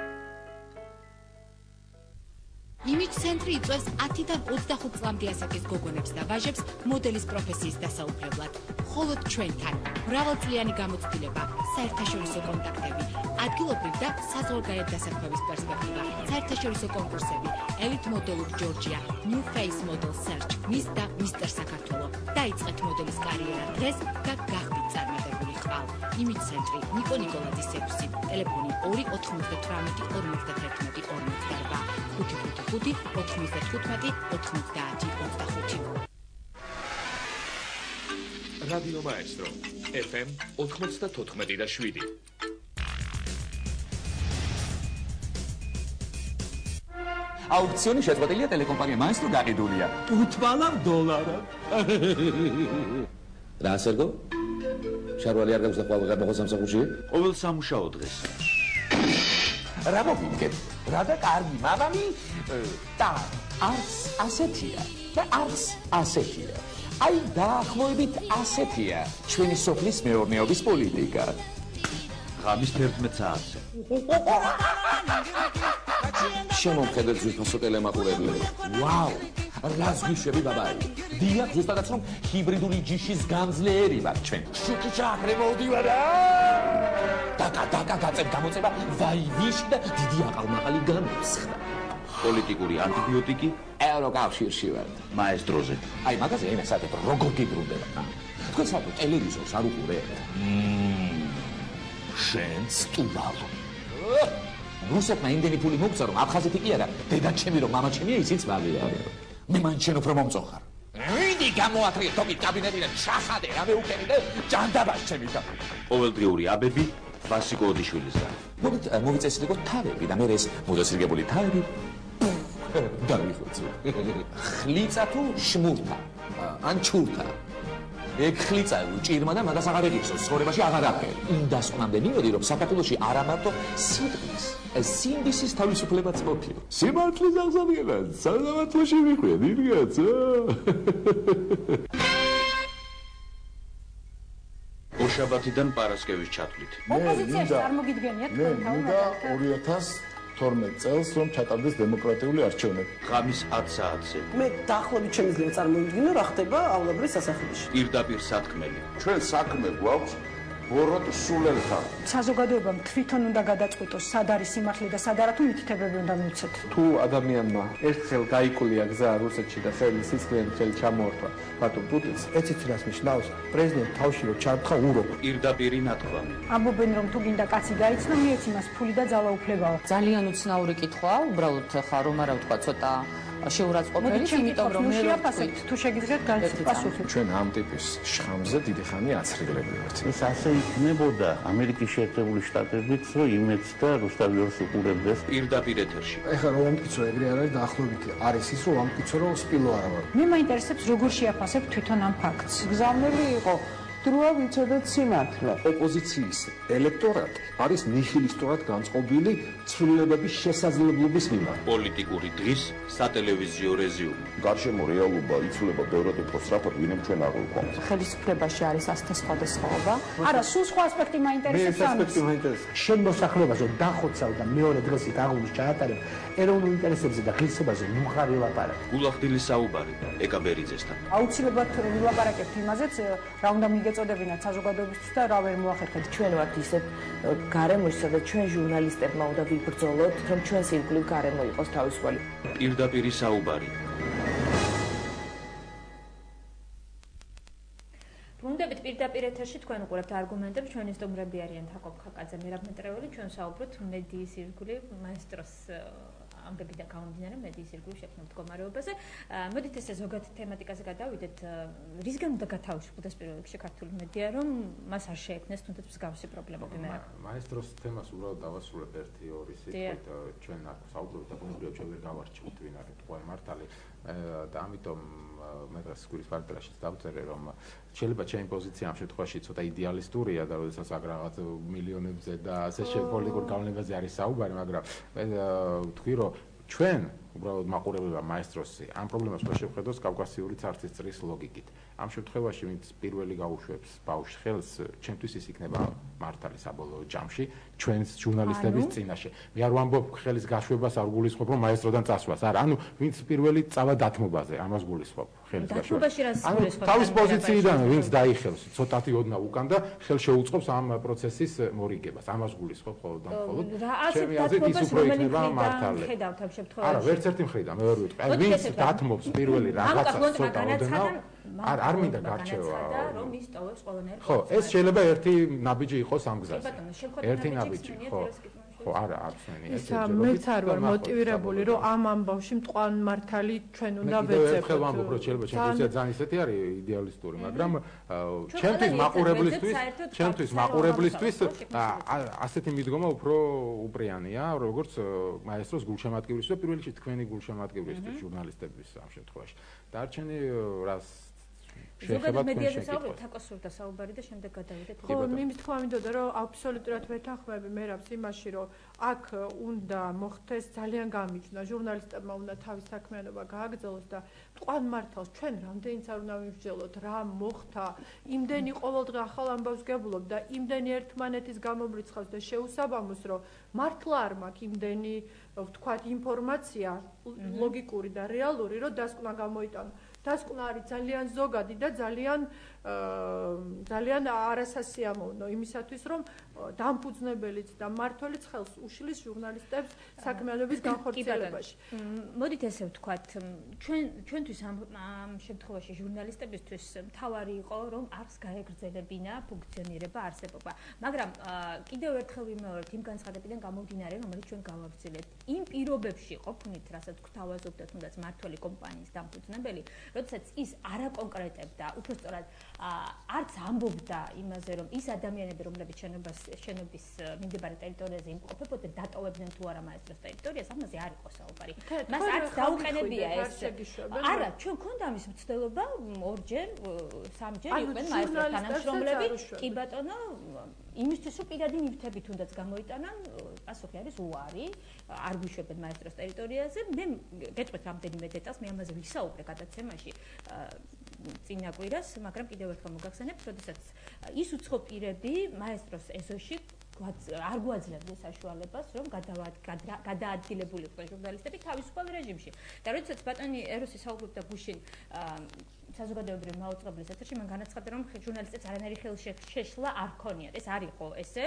იმიჯ ცენტრი იწვევს ათიდან ოცდახუთ წლამდე ასაკის გოგონებს და ვაჟებს მოდელის პროფესიის დასაუფლებლად. მხოლოდ ჩვენთან მრავალწლიანი გამოცდილება, საერთაშორისო კონტაქტები, ადგილობრივ და საზღვარგარეთ დასაქმების პერსპექტივა, საერთაშორისო კონკურსები, ელიტ მოდელურ ჯორჯია, New Face Model Search, Miss და Mister საქართველო. დაიწყეთ მოდელის კარიერა დღეს და გახდით წარმატებული ხვალ. იმიჯ ცენტრი ნიკო ნიკოლაძის ექვსი, ტელეფონი ორი ოთხმოცდათვრამეტი ორმოცდათერთმეტი ორმოცდაორვა. ხუთი ხუთი ხუთი ოთხმოცდათხუთმეტი ოთხმოცდაათი ოცდახუთი. რადიო მაესტრო ეფ ემ ოთხმოცდათოთხმეტი და შვიდი. აუქციონი შეწყვეტილია ტელეკომპანია მაესტრო გაყიდულია უთვალავ დოლარად. რა სერგო? შარვალი არ გაქვს და ყველა გამოხო სამსახურში? ყოველ სამუშაო დღეს. რა მოგიგებ? რა და კარგი მამამი და არც ასეთია და არც ასეთია. აი დაახლოებით ასეთია ჩვენი სოფლის მეურნეობის პოლიტიკა. ღამის თერთმეტ საათზე. შემომხედეთ ზუსტად ტელემაყურებლები. ვაუ! რა ზღვიშები ბაბაი. დიახ, ზუსტადაც რომ ჰიბრიდული ჯიშის გამძლეერი ვარ ჩვენ. შუქიჩაქრე მოვდივარ. დაკა დაკა გაწევ გამოწება ვაი ვიში და დიდი აყალმაყალი განვსხდა. პოლიტიკური ანტიბიოტიკი ევროკავშირში ვარ. მაესტროზე. აი მაგაზე ენასაკეთ როგორ გიბრუნდება. თქვენ საერთოდ ტელევიზორს არ უყურებთ? შენც ტუბალო. რუსეთმა იმდენი ფული მოგცა რომ აფხაზეთი კი არა, დედაჩემი რომ მამაჩემია ისიც მაგია. მე მან შენ უფრო მომწოხარ. ვიდი გამოათრიე თობით კაბინეტიდან ჩახადე რამე უკენი და ჯანდაბას ჩემი და. ყოველდღიური აბები ვასიკო ოდიშვილისგან. მოდით მოვიწესრიგოთ თავები და მე ეს მოდასრიგებული თავები დავიხოცე. ხლიცა თუ შმურთა ან ჩურთა. ეგ ხლიცა ჭირმა და მაგას აღარ იღებსო ცხოვრებაში აღარ აღარ. იმ დასკვნამდე მივედი რომ საქართველოში არა მარტო სიტყვის სინდისის თავისუფლებაც მოფიო. სიმართლის აღზრდილად სანამართლოში მიხვედი რგაცა. ორშაბათიდან პარასკევის ჩათვლით. ოპოზიციაში არ მოგიდგენიათ თქვენ თავმოყრით? ორი ათას თორმეტ წელს რომ ჩატარდეს დემოკრატიული არჩევნები. ღამის ათ საათზე. მე დაახლოებით შემიძლია წარმოვიდგინო რა ხდება ავლებრის სასახლეში. პირდაპირ სათქმელი. ჩვენ საქმე გვაქვს ბოროტ სულელთან. საზოგადოებამ თვითონ უნდა გადაწყვიტოს სად არის სიმართლე და სად არა თუ მითითებები უნდა მივცეთ. თუ ადამიანმა ერთხელ გაიკვლია გზა რუსეთში და ხელი სისხლიანი ხელი ჩამოართვა ბატონ პუტინს, ეცით რას ნიშნავს? პრეზიდენტ თავში რო ჩართხა ურო. პირდაპირი ნათქვამი. ამბობენ რომ თუ გინდა კაცი გაიცნო, მიეც იმას ფული და ძალაუფლებაა. ძალიან უცნაური კითხვაა, უბრალოდ ხა რომ არა ვთქვა ცოტა შეურაცხყოფელი, იმიტომ რომ მე ვაფასებ თუ შეგიძლიათ განცდით პასუხი. ჩვენ ამ ტიპის შხამზე დიდი ხანი აცრიგლები ვართ. ეს ასე იქნებოდა ამერიკის შეერთებული შტატებით, რომ იმეც და რუსთავიორს უყურებდეს პირდაპირ ეთერში. ეხლა რომ ამკიცო ეგრე არ არის დაახლოებით არის ის რომ ამკიცო რომ სპილო არა ვარ. მე მაინტერესებს როგორ შეაფასებ თვითონ ამ ფაქტს. გზავნილი იყო დროა ვიცოდეთ სიმართლე. ოპოზიციის ელექტორატი არის ნიჰილისტურად განწყობილი ცვლილებების შესაძლებლობის მიმართ. პოლიტიკური დღის სატელევიზიო რეზიუმი. გარშემო რეალობა იცვლება ბევრად უფრო სწრაფად, ვინმე ჩვენ არ ვიყვანს. ხელისუფლებაში არის ასთა სხვადასხვაობა. არა, სულ სხვა ასპექტი მაინტერესებს ამის. მე ასპექტი მაინტერესებს. შენ მოსახლეობაზე დახოცავ და მეორე დღესით აღულის ჩაატარებ ეროვნულ ინტერესებზე და ღირსებაზე ნუღარი ლაპარაკი. გულახდილი საუბარი ეკაბერიძესთან. აუცილებლად ვილაპარაკებთ იმაზეც, რა უნდა მიგეწოდებინათ საზოგადოებისთვის და რა ვერ მოახერხეთ. ჩვენ ვართ ისეთ გარემოში, სადაც ჩვენ ჟურნალისტებმა უნდა ვიბრძოლოთ, რომ ჩვენს ირგვლივ გარემო იყოს თავისუფალი. პირდაპირი საუბარი. ბრუნდებით პირდაპირ ეთერში თქვენ უყურებთ არგუმენტებს, ჩვენი სტუმრები არიან თაკობ ხაკაძე, მერაბ მეტრეული, ჩვენ საუბრობთ მედიის ირგვლივ მაესტროს ამბებიდან გამომდინარე მედიის ირგვლივ შექმნილ მდგომარეობაზე. მოდით ესე ზოგად თემატიკაზე გადავიდეთ. რისგან უნდა გათავისუფლდეს პირველ რიგში ქართული მედია, რომ მას არ შეექმნეს თუნდაც მსგავსი პრობლემები? მე მაესტროს თემას უბრალოდ დავასრულებ ერთი ორი სიტყვით. ჩვენ აქ საუბრობთ და ბუნებრივად ჩვენ ვერ გავარჩევთ ვინ არის თქვენ მართალი და ამიტომ მე დღეს სკულის პარტიაში დავწერე რომ შეიძლება ჩემი პოზიცია ამ შემთხვევაში ცოტა იდეალისტურია და როდესაც აქ რაღაც მილიონებზე და ასე შემდეგ პოლიტიკურ გავლენაზე არის საუბარი, მაგრამ მე ვთქვი რომ ჩვენ უბრალოდ მაყურებელმა მაესტროსი ამ პრობლემას ვერ შევხედოს კავკასიური ცარცის წრის ლოგიკით. ამ შემთხვევაში ვინც პირველი გაუშვებს ბავშვს ხელს, ჩემთვის ის იქნება მართალი საბოლოო ჯამში ჩვენს ჟურნალისტების წინაშე. მე არ ვამბობ ხელის გაშვებას, არ გულისხმობ რომ მაესტროდან წასვლას. არა, ანუ ვინც პირველი წავა დათმობაზე, ამას გულისხმობ. ხელის გაშვებაში რას გულისხმობ? თავის პოზიციიდან ვინც დაიხელს, ცოტათი ოდნა უკან და ხელ შეუწყობს ამ პროცესის მორიგებას. ამას გულისხმობ ხოლმე და მხოლოდ. ჩემი აზრით ის უფრო იქნება მართალი. არა, ვერც ერთი მხრიდან მე ვერ ვიტყვი. აი ვინც დათმობს პირველი რაღაცა ცოტა ოდნა არ არ მინდა გარჩევა რომ ის ტოვებს ყველანაირ ხო ეს შეიძლება ერთი ნაბიჯი იყოს ამ გზაზე ერთი ნაბიჯი ხო ხო არა არ ვსმენი ეს მეც არ ვარ მოტივირებული რომ ამ ამბავში მტყუანმართალი ჩვენ უნდა ვეცებოთ ხელ ვამბობ რომ შეიძლება ჩემთვის ძალიან ისეთი არის იდეალისტური მაგრამ ჩემთვის მაყურებლისთვის ჩემთვის მაყურებლისთვის ასეთი მიდგომა უფრო უპრიანია როგორც მაესტროს გულშემატკივრისთვის და პირველ რიგში თქვენი გულშემატკივრისთვის ჟურნალისტების ამ შემთხვევაში დარჩენი რას ზოგადად მედიაზე საუბრობთ აკოსურდა საუბარი და შემდეგ გადავიდეთ ხო იმის თქვა მინდოდა რომ აბსოლუტურად ვეთანხმები მერაბს იმაში რომ აქ უნდა მოხდეს ძალიან გამიჯნა ჟურნალისტებმა უნდა თავის საქმიანობა გააგრძელოს და მტყუანმართალს ჩვენ რამდენიც არ უნდა ვიმსჯელოთ რა მოხდა იმდენი ყოველდღე ახალ ამბავს გებულობ და იმდენი ერთმანეთის გამომრიცხავს და შეუსაბამოს რომ მართლა არ მაქვს იმდენი ვთქვათ ინფორმაცია ლოგიკური და რეალური რომ დასკვნა გამოიტანო დასკვნა არის ძალიან ზოგადი და ძალიან ძალიან არასასიამოვნო იმისათვის რომ დამფუძნებელიც და მმართველიც ხელს უშლის ჟურნალისტებს საქმიანობის განხორციელებაში. მოდით ესე ვთქვათ, ჩვენ ჩვენთვის ამ ამ შემთხვევაში ჟურნალისტებისთვის მთავარი იყო რომ არს გაეგრძელებინა ფუნქციონირება, არსებობა. მაგრამ კიდევ ერთხელ ვიმეორებ იმ განცხადებიდან გამომდინარე, რომელიც ჩვენ გავაგრძელებთ. იმ პირობებში ყოფნით, რასაც გვთავაზობთ თუნდაც მმართველი კომპანიის დამფუძნებელი, როდესაც ის არაკონკრეტებდა, უბრალოდ არც ამბობდა იმაზე, რომ ის ადამიანები, რომლებიც შენობას შენობის მიმდებარე ტერიტორიაზე იმყოფებოდნენ, დატოვებდნენ თუ არა მაესტროს ტერიტორიას, ამაზე არ იყო საუბარი. მას არც დაუყენებია ეს. არა, ჩვენ გქონდა ამის მცდელობა ორჯერ, სამჯერ იყვნენ მაესტროს თანამშრომლები. კი ბატონო, იმისთვის რომ პირადი ნივთები თუნდაც გამოიტანან, პასუხი არის უარი, არ გვიშვებენ მაესტროს ტერიტორიაზე. მე გეტყვით რამდენიმე დეტალს, მე ამაზე ვისაუბრე გადაცემაში. წინა კვირას, მაგრამ კიდევ ერთხელ მოგახსენებთ, როდესაც ის უცხო პირები მაესტროს ეზოში არ გვაძლევდნენ საშუალებას, რომ გადაადგილებულიყვნენ ჟურნალისტები თავისუფალ რეჟიმში. და როდესაც ბატონი ეროსი საუბრობდა გუშინ საზოგადოებრივ მაუწყებლის ეთერში, მან განაცხადა, რომ ჟურნალისტებს არანაირი ხელშეშლა არ ქონიათ. ეს არ იყო ესე.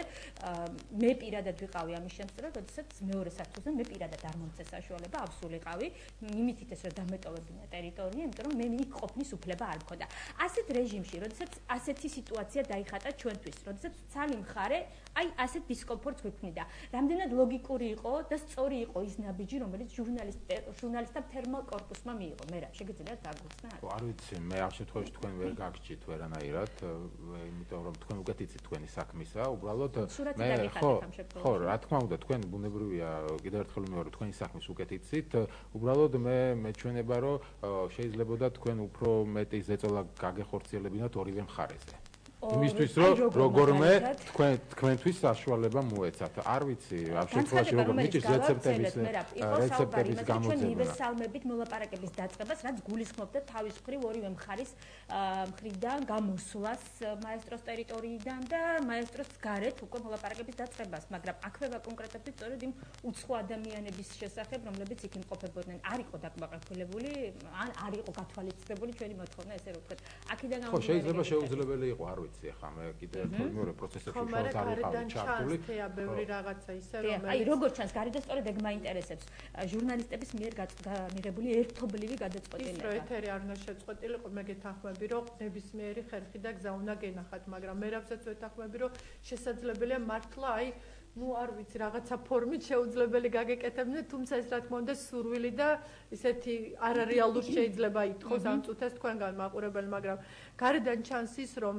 მე პირადად ვიყავი ამის შემსწრე, როდესაც მეორე საფუძვლზე მე პირადად არ მომწეს საშუალება, ავსულიყავი, იმითით ეს რომ დამეტოვებინა ტერიტორია, იმიტომ რომ მე იქ ყოფნის უფლება არ მქონდა. ასეთ რეჟიმში, როდესაც ასეთი სიტუაცია დაიხატა ჩვენთვის, როდესაც ცალი მხარე აი ასეთ დისკომფორტს გვექმნიდა. რამდენად ლოგიკური იყო და სწორი იყო ის ნაბიჯი, რომელიც ჟურნალისტთა თერმალ კორპუსმა მიიღო. მე რა შეგიძლიათ დაგვიცნათ? არ ვიცი, მე ამ შემთხვევაში თქვენ ვერ გაგჭირთ ვერანაირად, იმიტომ რომ თქვენ უკეთ იცით თქვენი საქმისა, უბრალოდ მე ხო, ხო, რა თქმა უნდა, თქვენ ბუნებრივია, კიდევ ერთხელ ვიმეორებ, თქვენი საქმის უკეთ იცით, უბრალოდ მე მეჩვენება, რომ შეიძლებოდა თქვენ უფრო მეტი ზეწოლა გაგეხორციელებინათ ორივე მხარეზე. იმისთვის რომ როგორმე თქვენ თქვენთვის საშუალება მოეცათ. არ ვიცი, ამ შემთხვევაში როგორ მიჭირს რეცეპტების რეცეპტების გამოძებნა. უნივერსალმებით მოლაპარაკების დაწყებას, რაც გულისხმობდა თავის მხრივ ორივე მხარის მხრიდან გამოსვლას მაესტროს ტერიტორიიდან და მაესტროს გარეთ უკვე მოლაპარაკების დაწყებას, მაგრამ აქვე ვაკონკრეტებდით სწორედ იმ უცხო ადამიანების შესახებ, რომლებიც იქ იმყოფებოდნენ. არ იყო დაკმაყოფილებული, ან არ იყო გათვალისწინებული ჩვენი მოთხოვნა, ესე რომ ვთქვათ. აქედან გამომდინარე. ხო, შეიძლება შეუძლებელი იყო, არ ვიცი, ახლა მე კიდევ ერთხელ მეორე პროცესებში შევთავაზ არ ვიყავი ჩართული. ხომ ბევრი რაღაცა ისე რომელიც აი როგორ ჩანს გარეთ და სწორედ ეგ მაინტერესებს ჟურნალისტების მიერ მიღებული ერთობლივი გადაწყვეტილება. ის რო ეთერი არ უნდა შეწყვეტილიყო, მე გეთანხმები, რომ ნებისმიერი ხერხი და გზა უნდა გენახათ, მაგრამ მე რაბსაც ვეთანხმები, რომ შესაძლებელია მართლა აი ну არ ვიცი რაღაცა ფორმით შეუძლებელი გაგეკეთებინეთ, თუმცა ეს რა თქმა უნდა სურვილი და ისეთი არარეალურ შეიძლება ითხოვს ამ წუთას თქვენგან მაყურებელი, მაგრამ გარედან ჩანს ის რომ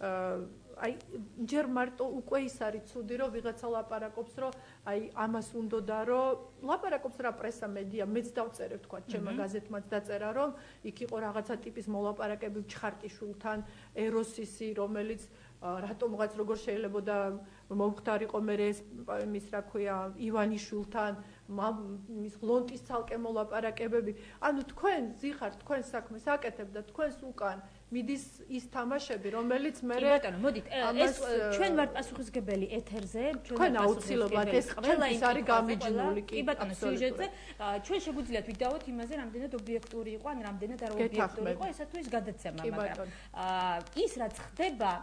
აი ჯერ მარტო უკვე ის არის ცუდი რომ ვიღაცა ლაპარაკობს რომ აი ამას უნდოდა რომ ლაპარაკობს რა პრესა მედია მეც დავწერე თქვა ჩემმა გაზეთმაც დაწერა რომ იქ იყო რაღაცა ტიპის მოლაპარაკები ჩხარტიშვილთან ეროსისი რომელიც რატომღაც როგორ შეიძლება და მომხდარიყო მე ეს მის რა ქვია ივანიშვილთან მის ლონტის ცალკე მოლაპარაკებები ანუ თქვენ ზიხართ თქვენ საქმეს აკეთებთ და თქვენს უკან მიდის ის თამაშები რომელიც მე კი ბატონო მოდით ეს ჩვენ ვართ პასუხისგებელი ეთერზე ჩვენ აუცილებლად ეს ყველა ის არის გამიჯნული კი ბატონო სიუჟეტზე ჩვენ შეგვიძლიათ ვიდაოთ იმაზე რამდენად ობიექტური იყო ან რამდენად არ ობიექტური იყო ესა თუ ის გადაცემა მაგრამ ის რაც ხდება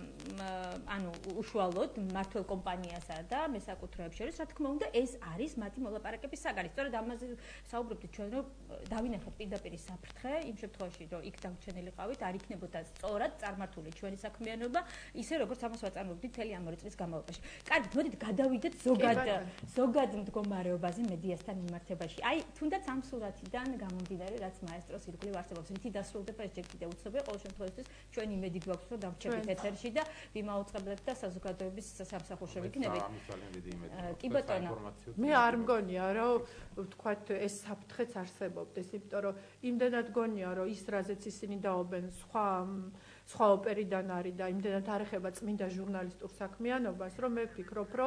ანუ უშუალოდ მმართველ კომპანიასა და მესაკუთრეებს შორის რა თქმა უნდა ეს არის მათი მოლაპარაკების საგანი სწორედ ამაზე საუბრობთ ჩვენ რომ დავინახეთ პირდაპირ საფრთხე იმ შემთხვევაში რომ იქ დაგჩენილიყავით არ იქნებოდა სწორად წარმართული ჩვენი საქმიანობა, ისე როგორც ამას ვაწარმოებდით მთელი ამ ორი წლის განმავლობაში. კარგით, მოდით გადავიდეთ ზოგად ზოგად მდგომარეობაზე მედიასთან მიმართებაში. აი, თუნდაც ამ სურათიდან გამომდინარე, რაც მაესტროს ირგვლივ არსებობს, რითი დასრულდება ეს ჯერ კიდევ უცნობია, ყოველ შემთხვევაში ჩვენ იმედი გვაქვს, რომ დამრჩებით ეთერში და ვიმაუწყებლეთ და საზოგადოების სამსახურში ვიქნებით. კი ბატონო, მე არ მგონია, რომ ვთქვათ, ეს საფრთხეც არსებობდეს, იმიტომ რომ იმდენად გონია, რომ ის რაზეც ისინი დაობენ სხვა სხვა ოპერიდან არის და იმდენად არ ეხება წმინდა ჟურნალისტურ საქმიანობას, რომ მე ვფიქრობ, რომ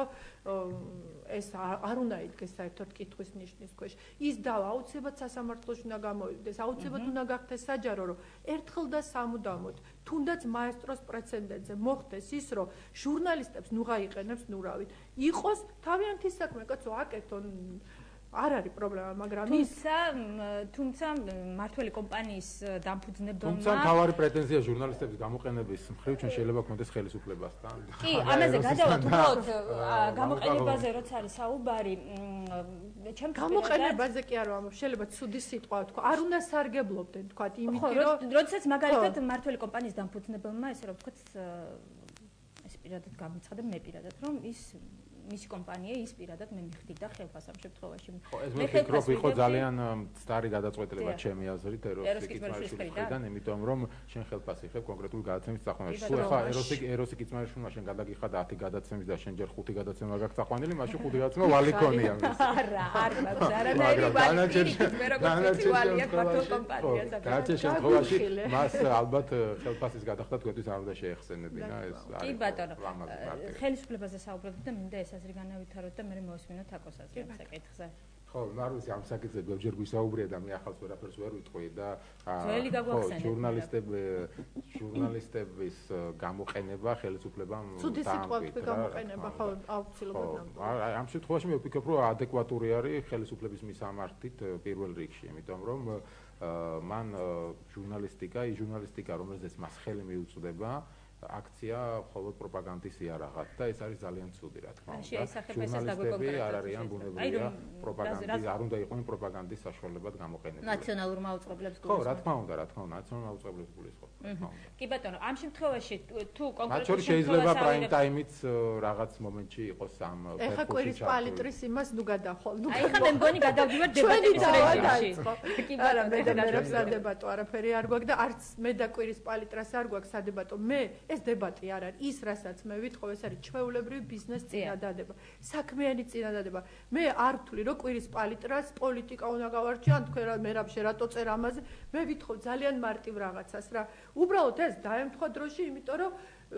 ეს არ უნდა იდგეს საერთოდ კითხვის ნიშნის ქვეშ. ის დავა აუცილებლად სასამართლოში უნდა გამოვიდეს, აუცილებლად უნდა გახდეს საჯარო, რომ ერთხელ და სამუდამოდ თუნდაც მაესტროს პრეცედენტზე მოხდეს ის, რომ ჟურნალისტებს ნუ გაიყენებს ნურავით. იყოს თავიანთი საქმე, კაცო, აკეთონ არ არის პრობლემა, მაგრამ თუმცა თუმცა მართველი კომპანიის დამფუძნებელმა თუმცა თავარი პრეტენზია ჟურნალისტების გამოყენების მხრივ ჩვენ შეიძლება გქონდეს ხელისუფლებასთან. კი, ამაზე გადავართ უბრალოდ გამოყენებაზე როცა არის საუბარი, ჩემს გამოყენებაზე კი არ ვამბობ, შეიძლება ცუდი სიტყვა ვთქვა, არ უნდა სარგებლობდნენ, თქვა, იმითი რომ როდესაც მაგალითად მართველი კომპანიის დამფუძნებელმა ესე რომ ვთქვათ ეს პირადად გამიცხადა, მე პირადად რომ ის მისი კომპანია ის პირადად მე მიხდიდა ხელფას ამ შემთხვევაში. ხო, ეს მე ვფიქრობ, იყო ძალიან სტარი გადაწყვეტილება ჩემი აზრით ეროსი კიცმარიშვილიდან, იმიტომ რომ შენ ხელფასი ხებ კონკრეტული გადაცემის წაყვანილში. თუ ახლა ეროსი ეროსი კიცმარიშვილმა შენ გადაგიხადა ათი გადაცემის და შენ ჯერ ხუთი გადაცემა გაქვს წაყვანილი, მაშინ ხუთი გადაცემა ვალი ქონია მის. არა, არ მაქვს არანაირი ვალი. მე როგორც ვალია მართო კომპანიას აბა. გაჩე შემთხვევაში მას ალბათ ხელფასის გადახდა თქვენთვის არ უნდა შეეხსენებინა ეს არის. კი ბატონო. ხელისუფლებაზე საუბრობთ და მინდა ეს აზრი განავითაროთ და მე მოვისმინოთ აკოს აზრი ამ საკითხზე. ხო, მარუსი ამ საკითხზე ბევრჯერ გვისაუბრია და მე ახალს ვერაფერს ვერ ვიტყვი და ძველი გაგვახსენეთ. ჟურნალისტები ჟურნალისტების გამოყენება ხელისუფლებამ ცუდი სიტყვების გამოყენება ხო აუცილებლად. ამ შემთხვევაში მე ვფიქრობ, რომ ადეკვატური არის ხელისუფლების მისამართით პირველ რიგში, იმიტომ რომ მან ჟურნალისტიკა, ის ჟურნალისტიკა, რომელზეც მას ხელი მიუწვდება, აქცია მხოლოდ პროპაგანდისტი არ აღარ და ეს არის ძალიან ცუდი რა თქმა უნდა. ჟურნალისტები არ არიან ბუნებრივია პროპაგანდის, არ უნდა იყვნენ პროპაგანდის საშუალებად გამოყენებული. ნაციონალურ მაუწყებლებს გულისხმობ. ხო, რა თქმა უნდა, რა თქმა უნდა, ნაციონალურ მაუწყებლებს გულისხმობ. კი ბატონო, ამ შემთხვევაში თუ კონკრეტულად მათ შეიძლება პრაიმ ტაიმიც რაღაც მომენტში იყოს ამ ფერფლში. ეხა კვირის პალიტრის იმას ნუ გადახვალ. ნუ აი ხა მე მგონი გადავდივარ დებატების რეჟიმში. კი არა, მე და მე სადებატო არაფერი არ გვაქვს და არც მე და კვირის პალიტრას არ გვაქვს სადებატო. მე ეს დებატი არ არის ის, რასაც მე ვითხოვ, ეს არის ჩვეულებრივი ბიზნეს წინადადება, საქმიანი წინადადება. მე არ ვთვლი, რომ კვირის პალიტრას პოლიტიკა უნდა გავარჩიო, ან თქვენ რა მე რაბშე რატო წერ ამაზე, მე ვითხოვ ძალიან მარტივ რაღაცას რა. უბრალოდ ეს დაემთხვა დროში, იმიტომ რომ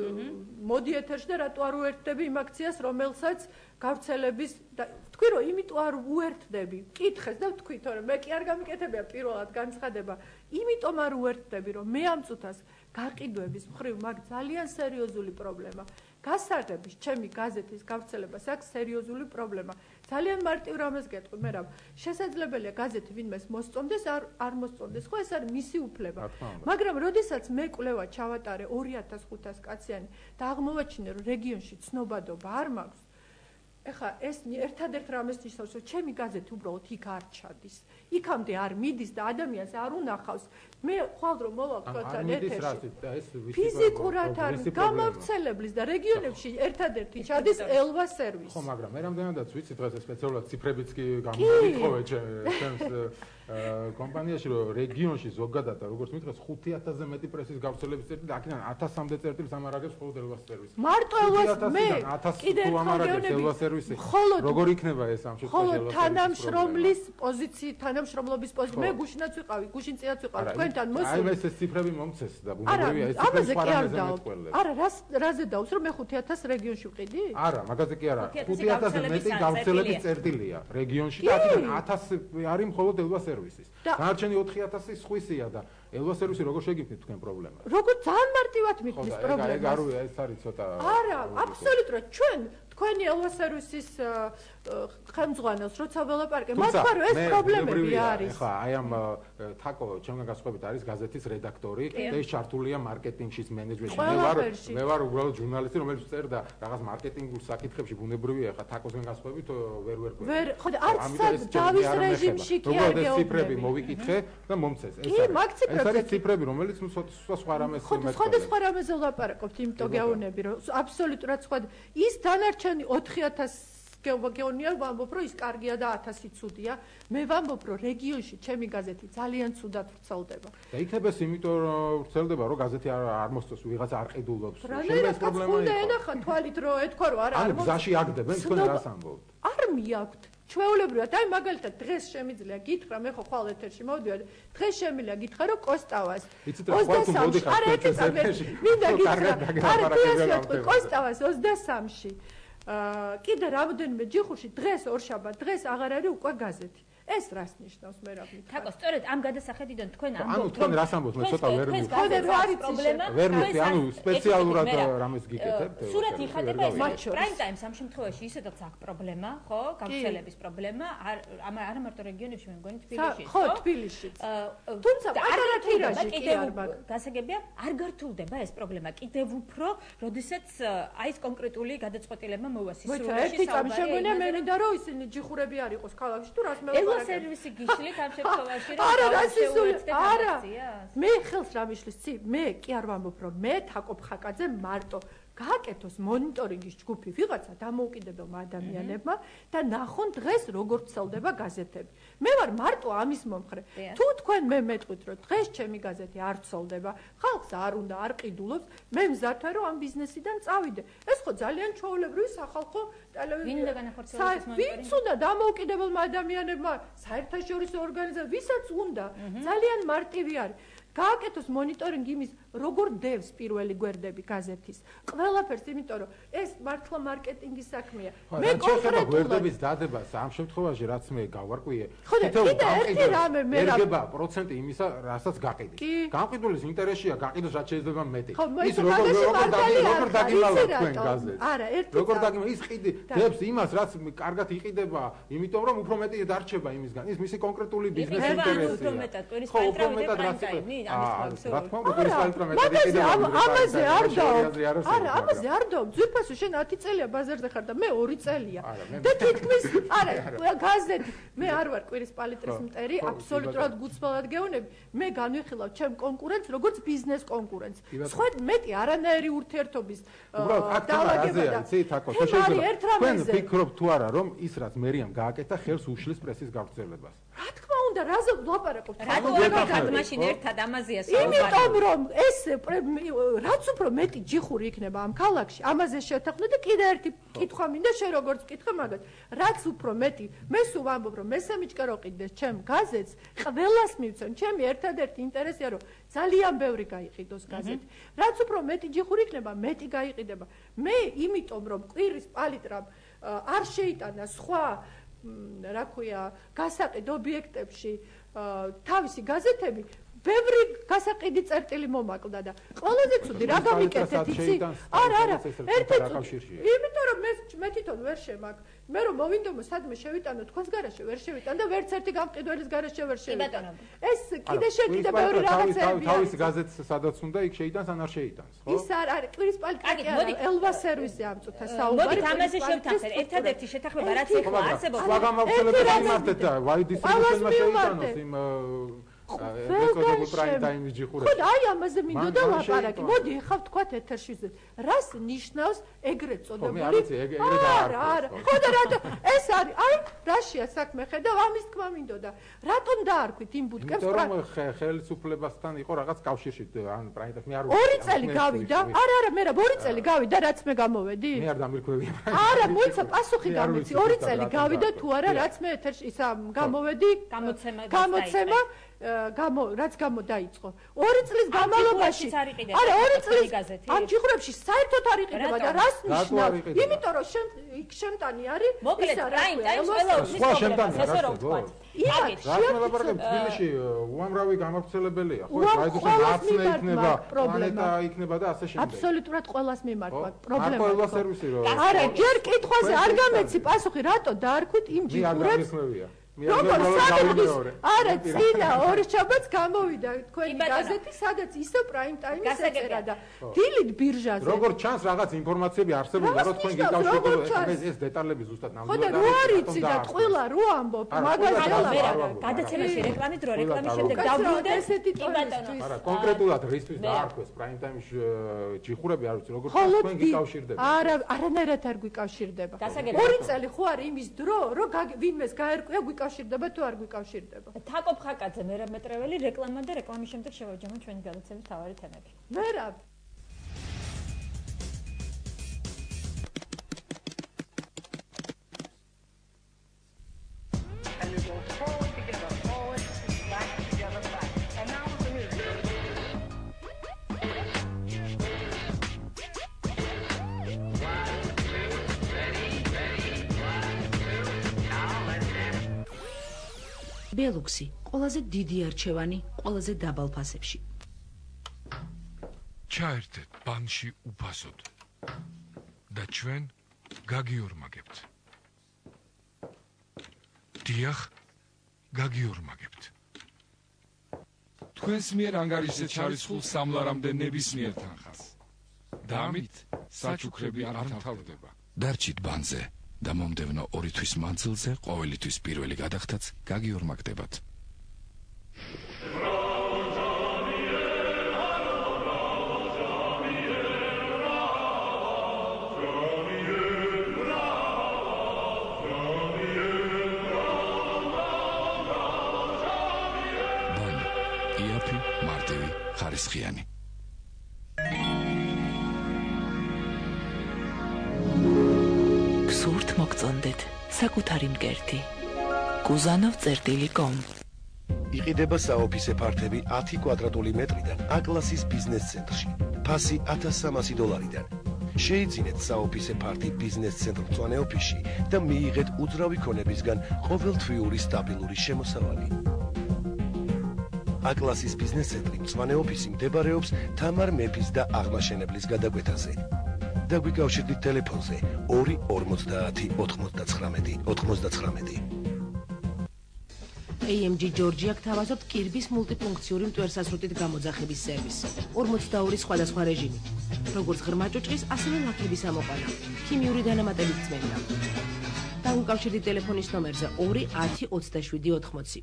მოდი ეთერში და რატო არ უერთდები იმ აქციას, რომელსაც გავრცელების და თქვი რომ იმიტომ არ უერთდები, კითხეს და თქვი, თორემ მე კი არ გამიკეთებია პირველად განცხადება, იმიტომ არ უერთდები, რომ მე ამ წუთას გაყიდვების მხრივ მაქვს ძალიან სერიოზული პრობლემა. გასაღების ჩემი გაზეთის გავრცელებას აქვს სერიოზული პრობლემა. ძალიან მარტივ რამეს გეტყვი, მე რა შესაძლებელია გაზეთი ვინმეს მოსწონდეს, არ არ მოსწონდეს, ხო ეს არის მისი უფლება. მაგრამ როდესაც მე კვლევა ჩავატარე ორი ათას ხუთას კაციანი და აღმოვაჩინე, რომ რეგიონში ცნობადობა არ მაქვს, ეხა ეს ერთადერთ რამეს ნიშნავს, რომ ჩემი გაზეთი უბრალოდ იქ არ ჩადის. იქამდე არ მიდის და ადამიანს არ უნახავს. მე ხვალ რომ მოვალ თქვენთან ეთერში. ფიზიკურად არ გამავრცელებლის და რეგიონებში ერთადერთი ჩადის ელვა სერვისი. ხო, მაგრამ მე რამდენადაც ვიცი დღეს სპეციალურად ციფრებიც კი გამოვიტყოვე ჩემს კომპანიაში, რომ რეგიონში ზოგადად როგორც მითხრას ხუთი ათასზე მეტი პრესის გავრცელების წერტილი და აქედან ათასამდე წერტილს ამარაგებს მხოლოდ ელვა სერვისი. მარტო ელვას მე კიდე ელვა სერვისი. როგორ იქნება ეს ამ შემთხვევაში? ხოლო თანამშრომლის პოზიციით, თანამშრომლობის პოზიციით მე გუშინაც ვიყავი, გუშინ წინაც ვიყავი. თქვენთან მოსული. აი ეს ციფრები მომცეს და ბუნებრივია ეს ციფრები პარამეტრზე მეტყველებს. არა, რას რაზე დავს რომ მე ხუთი ათას რეგიონში ვყიდი? არა, მაგაზე კი არა. ხუთი ათასზე მეტი გავრცელების წერტილია რეგიონში და აქედან ათასი არის მხოლოდ ელვა სერვისის. დანარჩენი ოთხი ათასი სხვისია და ელვა სერვისი როგორ შეგიფნით თქვენ პრობლემა? როგორ ძალიან მარტივად მიხდის პრობლემა. ეგ არ ეს არის ცოტა არა, აბსოლუტურად ჩვენ თქვენი ელვა სერვისის ხელმძღვანელს როცა ველაპარაკე, მათ თქვა რომ ეს პრობლემები არის. ეხლა აი ამ თაკო ჩემგან გასხვებით არის გაზეთის რედაქტორი და ის ჩართულია მარკეტინგში, მენეჯმენტში. მე ვარ მე ვარ უბრალოდ ჟურნალისტი, რომელიც წერდა რაღაც მარკეტინგულ საკითხებში, ბუნებრივია ეხლა თაკოსგან გასხვებით ვერ ვერ ყვება. ვერ, ხო, არც სად დავის რეჟიმში კი არ გეუბნები. ციფრები მოვიკითხე და მომწეს. ეს არის. ეს არის ციფრები, რომელიც ნუ სხვა სხვა რამეს მეტყველებს. ხო, სხვა რამეზე ვლაპარაკობთ, იმიტომ გეუბნები, რომ აბსოლუტურად სხვა ის დანარჩენი ოთხი ათასი გეუბნია, ვამბობ, რომ ის კარგია და ათასი ცუდია. მე ვამბობ, რომ რეგიონში ჩემი გაზეთი ძალიან ცუდად ვრცელდება. და იქნება ეს იმიტომ რომ ვრცელდება, რომ გაზეთი არ არ მოსწოს, ვიღაც არ ყიდულობს. შეიძლება პრობლემა იყოს. უნდა ენახა თვალით, რომ ეთქვა, რომ არა არ მოსწოს. ანუ გზაში აგდებენ, თქვენ რას ამბობთ? არ მიაქვთ. ჩვეულებრივად, აი მაგალითად დღეს შემიძლია გითხრა, მე ხო ხვალ ეთერში მოვდივარ, დღეს შემიძლია გითხრა, რომ კოსტავას ოცდასამში, არა ერთი წამი, მინდა გითხრა, არა თეასი კოსტავას ოცდასამში. კიდე რამდენიმე ჯიხურში დღეს ორშაბათ, დღეს აღარ არის უკვე გაზეთი. ეს რას ნიშნავს მე რა ვიტყვი? თაკო, სწორედ ამ გადასახედიდან თქვენ ამბობთ, ანუ თქვენ რას ამბობთ, მე ცოტა ვერ მივხვდი. ხო, რა არის პრობლემა? ვერ მივხვდი, ანუ სპეციალურად რამეს გიკეთებთ? სურათ იხატება ეს პრაიმ ტაიმს ამ შემთხვევაში ისედაც აქვს პრობლემა, ხო? გავრცელების პრობლემა, არა მარტო რეგიონებში, მე მგონი თბილისში. ხო, თბილისში. თუმცა პატარა თირაჟი კი არ მაქვს. გასაგებია, არ გართულდება ეს პრობლემა კიდევ უფრო, როდესაც აი ეს კონკრეტული გადაწყვეტილება მოვა სისრულეში. ერთი წამი შემგონია მე მინდა რომ ისინი ჯიხურები არ იყოს ქალაქში თუ რას მე სერვისი გიშლით ამ შემთხვევაში რომ არა რასიზმი არა მე ხელს რა მიშლის ცი მე კი არ ვამბობ რომ მე თაკო ხაკაძე მარტო გააკეთოს მონიტორინგის ჯგუფი ვიღაცა დამოუკიდებელმა ადამიანებმა და ნახონ დღეს როგორ ვრცელდება გაზეთები. მე ვარ მარტო ამის მომხრე. თუ თქვენ მე მეტყვით რომ დღეს ჩემი გაზეთი არ ვრცელდება, ხალხს არ უნდა არ ყიდულობს, მე მზად ვარ რომ ამ ბიზნესიდან წავიდე. ეს ხო ძალიან ჩვეულებრივი სახალხო ტელევიზია. ვინც უნდა დამოუკიდებელმა ადამიანებმა, საერთაშორისო ორგანიზაციებმა, ვისაც უნდა, ძალიან მარტივი არის. გააკეთოს მონიტორინგი იმის, როგორ დევს პირველი გვერდები გაზეთის. ყველაფერს, იმიტომ რომ ეს მართლა მარკეტინგის საქმეა. მე კონკრეტულად გვერდების დადებას ამ შემთხვევაში რაც მე გავარკვიე, კიდე ერთი რამე მე რა ერგება პროცენტი იმისა, რასაც გაყიდეთ. გამყიდულის ინტერესია გაყიდოს რაც შეიძლება მეტი. ის როგორ როგორ დაგიმალავთ თქვენ გაზეთს. არა, ერთი როგორ დაგიმალავთ ის ყიდი დებს იმას, რაც კარგად იყიდება, იმიტომ რომ უფრო მეტი დარჩება იმისგან. ის მისი კონკრეტული ბიზნეს ინტერესია. უფრო მეტად ტურისტ პატრონი რა თქმა უნდა, პერისპალტრა მეტად იყიდება. ამაზე არ დავ. არა, ამაზე არ დავ. ძვირფასო შენ ათი წელია ბაზარზე ხარ და მე ორი წელია. და თითქმის არა, გაზეთი. მე არ ვარ კვირის პალიტრის მტერი, აბსოლუტურად გუცბალად გეუბნები. მე განვიხილავ ჩემ კონკურენტს, როგორც ბიზნეს კონკურენტს. სხვა მეტი არანაირი ურთიერთობის დაალაგება და თაკო, შეიძლება. თქვენ ფიქრობთ თუ არა, რომ ის რაც მერიამ გააკეთა, ხელს უშლის პრესის გავრცელებას? რა თქმა უნდა, რაზე ვლაპარაკობთ? რატო ვიყავთ მაშინ ერთად ამაზეა საუბარი? იმიტომ რომ ეს რაც უფრო მეტი ჯიხური იქნება ამ ქალაქში, ამაზე შეთანხმდით და კიდე ერთი კითხვა მინდა შენ როგორც კითხე მაგათ. რაც უფრო მეტი, მე სულ ვამბობ რომ მესამეჯკა რო ყიდეს ჩემ გაზეთს, ყველას მივცემ. ჩემი ერთადერთი ინტერესია რომ ძალიან ბევრი გაიყიდოს გაზეთი. რაც უფრო მეტი ჯიხური იქნება, მეტი გაიყიდება. მე იმიტომ რომ კვირის პალიტრამ არ შეიტანა სხვა რა ქვია გასაყიდ ობიექტებში თავისი გაზეთები ბევრი გასაყიდი წერტილი მომაკლდა და ყველაზე ცუდი რა გამიკეთეთ იცი? არა, არა, ერთ-ერთი იმიტომ რომ მე მე თვითონ ვერ შემაგ. მე რომ მოვინდომო სადმე შევიტანო თქვენს გარაშე ვერ შევიტან და ვერც ერთი გამყიდველის გარაშე ვერ შევიტან. ეს კიდე შეკიდე ბევრი რაღაცები. თავის გაზეთს სადაც უნდა იქ შეიტანს ან არ შეიტანს, ხო? ის არ არის კვირის პალიტრი არა, ელვა სერვისი ამწუთა საუბარი. მოდით ამაზე შევთანხმდეთ. ერთადერთი შეთანხმება რაც ეხლა არსებობს. სხვა გამავრცელებელი იმართეთ და ვაი დისტრიბუციონმა შეიტანოს იმ ყველგან ხო და აი ამაზე მინდოდა ლაპარაკი. მოდი ახლა ვთქვათ ეთერში რას ნიშნავს ეგრეთ წოდებული არა არა ხო და რატო ეს არის აი რაშია საქმე ხედავ ამის თქმა მინდოდა რატომ დაარქვით იმ ბუდკებს იმიტომ რომ ხელისუფლებასთან იყო რაღაც კავშირში ან პრაიმტას მე არ ორი წელი გავიდა არა არა მე რა ორი წელი გავიდა რაც მე გამოვედი მე არ დამირკვევი არა მოიცა პასუხი გამიცი ორი წელი გავიდა თუ არა რაც მე ეთერში ისა გამოვედი გამოცემა გამოცემა გამო რაც გამო დაიწყო. ორი წლის განმავლობაში არა, ორი წლის ამ ჯიხურებში საერთოდ არ იყიდება და რას ნიშნავს? იმიტომ რომ იქ შემტანი არის, მოკლედ პრაიმ ტაიმს ყველა სხვა შემტანი ასე რომ ვთქვათ. იმათ შეფასებები თბილისში უამრავი გამავრცელებელია, ხო, რაიცოზე აცნე იქნება, პლანეტა იქნება და ასე შემდეგ. აბსოლუტურად ყველას მიმართვა პრობლემა. არ ყველა სერვისი რო. არა, ჯერ კითხვაზე არ გამეცი პასუხი, რატო დაარქვით იმ ჯიხურებს? როგორ სადღაც არა წინა ორი შაბათს გამოვიდა თქვენი გაზეთი, სადაც ისო პრაიმ ტაიმის ეწერა და დილით ბირჟაზე. როგორ ჩანს რაღაც ინფორმაციები არსებობდა, რომ თქვენ გიკავშირდებოდა ეს ეს დეტალები ზუსტად ნამდვილად არა. ხო და რო არიცი და ყველა რო ამბობ, მაგალითად გადაცემაში რეკლამის დრო რეკლამის შემდეგ დავბრუნდეთ ესეთი ტონისთვის. არა, კონკრეტულად რისთვის დაარქვეს პრაიმ ტაიმის ჯიხურები, არ ვიცი, როგორ თქვენ გიკავშირდებოდა. არა, არანაირად არ გვიკავშირდება. ორი წელი ხო არის იმის დრო, რომ ვინმეს გაერკვია გვიკავშირდება. გიკავშირდება თუ არ გვიკავშირდება. თაკობ ხაკაძე მერაბ-მეტრეველი რეკლამა და რეკლამის შემდეგ შევაჯამოთ ჩვენი გადაცემის მთავარი თემები. მერაბ ბელუქსი, ყველაზე დიდი არჩევანი, ყველაზე დაბალ ფასებში. ჩაერთეთ ბანკში უფასოდ და ჩვენ გაგიორმაგებთ. დიახ, გაგიორმაგებთ. თქვენს მიერ ანგარიშზე ჩარისხულ სამლარამდე ნებისმიერ თანხას. და ამით საჩუქრები არ მთავრდება. დარჩით ბანკზე. და მომდევნო ორი თვის მანძილზე ყოველთვის პირველი გადახდაც გაგიორმაგდებათ. ბანი, იაფი, მარტივი, ხარისხიანი. სურთ მოგწონდეთ საკუთარი მკერდი. გუზანოვ წერტილი კომ. იყიდება საოფისე ფართები ათი კვადრატული მეტრიდან აკლასის ბიზნეს ცენტრში. ფასი ათას სამასი დოლარიდან. შეიძინეთ საოფისე ფართი ბიზნეს ცენტრ მწვანე ოფისში და მიიღეთ უძრავი ქონებისგან ყოველთვიური სტაბილური შემოსავალი. აკლასის ბიზნეს ცენტრი მწვანე ოფისი მდებარეობს თამარ მეფის და აღმაშენებლის გადაკვეთაზე. და გვიკავშირდით ტელეფონზე ორი ორმოცდაათი ოთხმოცდაცხრამეტი ოთხმოცდაცხრამეტი. ეი ემ ჯი ჯორჯია გთავაზობთ კირბის მულტიფუნქციური მტვერსასრუტით გამოძახების სერვისი. ორმოცდაორი სხვადასხვა რეჟიმი. როგორც ღრმა ჭუჭყის, ასევე ლაქების ამოყვანა. ქიმიური დანამატებით წმენდა. დაუკავშირდით ტელეფონის ნომერზე ორი ათი ოცდაშვიდი ოთხმოცი.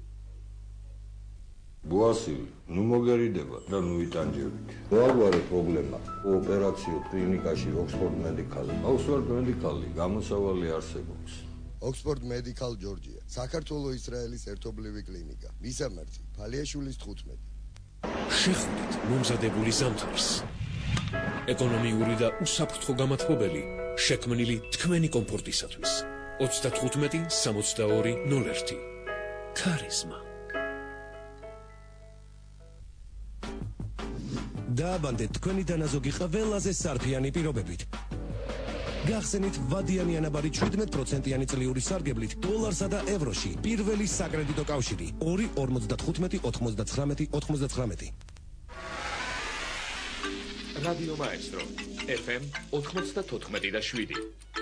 ბუასილი, ნუ მოგერიდება და ნუ იტანჯებით. მოაგვარე პრობლემა. ოპერაციო კლინიკაში ოქსფორდ მედიკალ. ოქსფორდ მედიკალი გამოსავალი არსებობს. ოქსფორდ მედიკალ ჯორჯია, საქართველო-ისრაელის ერთობლივი კლინიკა. მისამართი, ფალიაშვილის თხუთმეტი. შეხვდით მომზადებული ზამთარს. ეკონომიური და უსაფრთხო გამათბობელი, შექმნილი თქვენი კომფორტისათვის. ოცდათხუთმეტი სამოცდაორი ნულ ერთი. ქარიზმა. დააბანდეთ თქვენი დანაზოგი ყველაზე სარფიანი პირობებით. გახსენით ვადიანი ანაბარი შვიდმეტ პროცენტიანი წლიური სარგებლით დოლარსა და ევროში. პირველი საკრედიტო კავშირი ორი ორმოცდათხუთმეტი ოთხმოცდაცხრამეტი ოთხმოცდაცხრამეტი. რადიო მაესტრო ეფ ემ ოთხმოცდათოთხმეტი და შვიდი.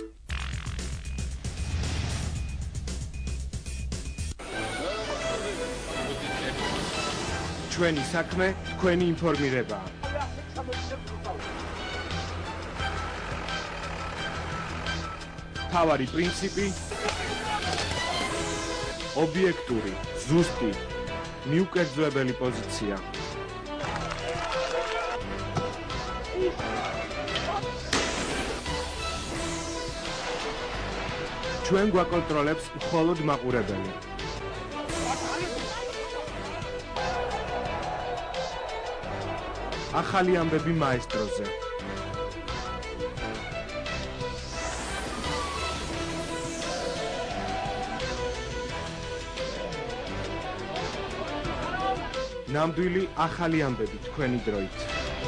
ჩვენი საქმე, თქვენი ინფორმირებაა. თავარი პრინციპი ობიექტური, ზუსტი, მიუკერძოებელი პოზიცია. ჩვენ გვაკონტროლებს მხოლოდ მაყურებელი. ახალი ამბები მაესტროზე. ნამდვილი ახალი ამბები თქვენი დროით.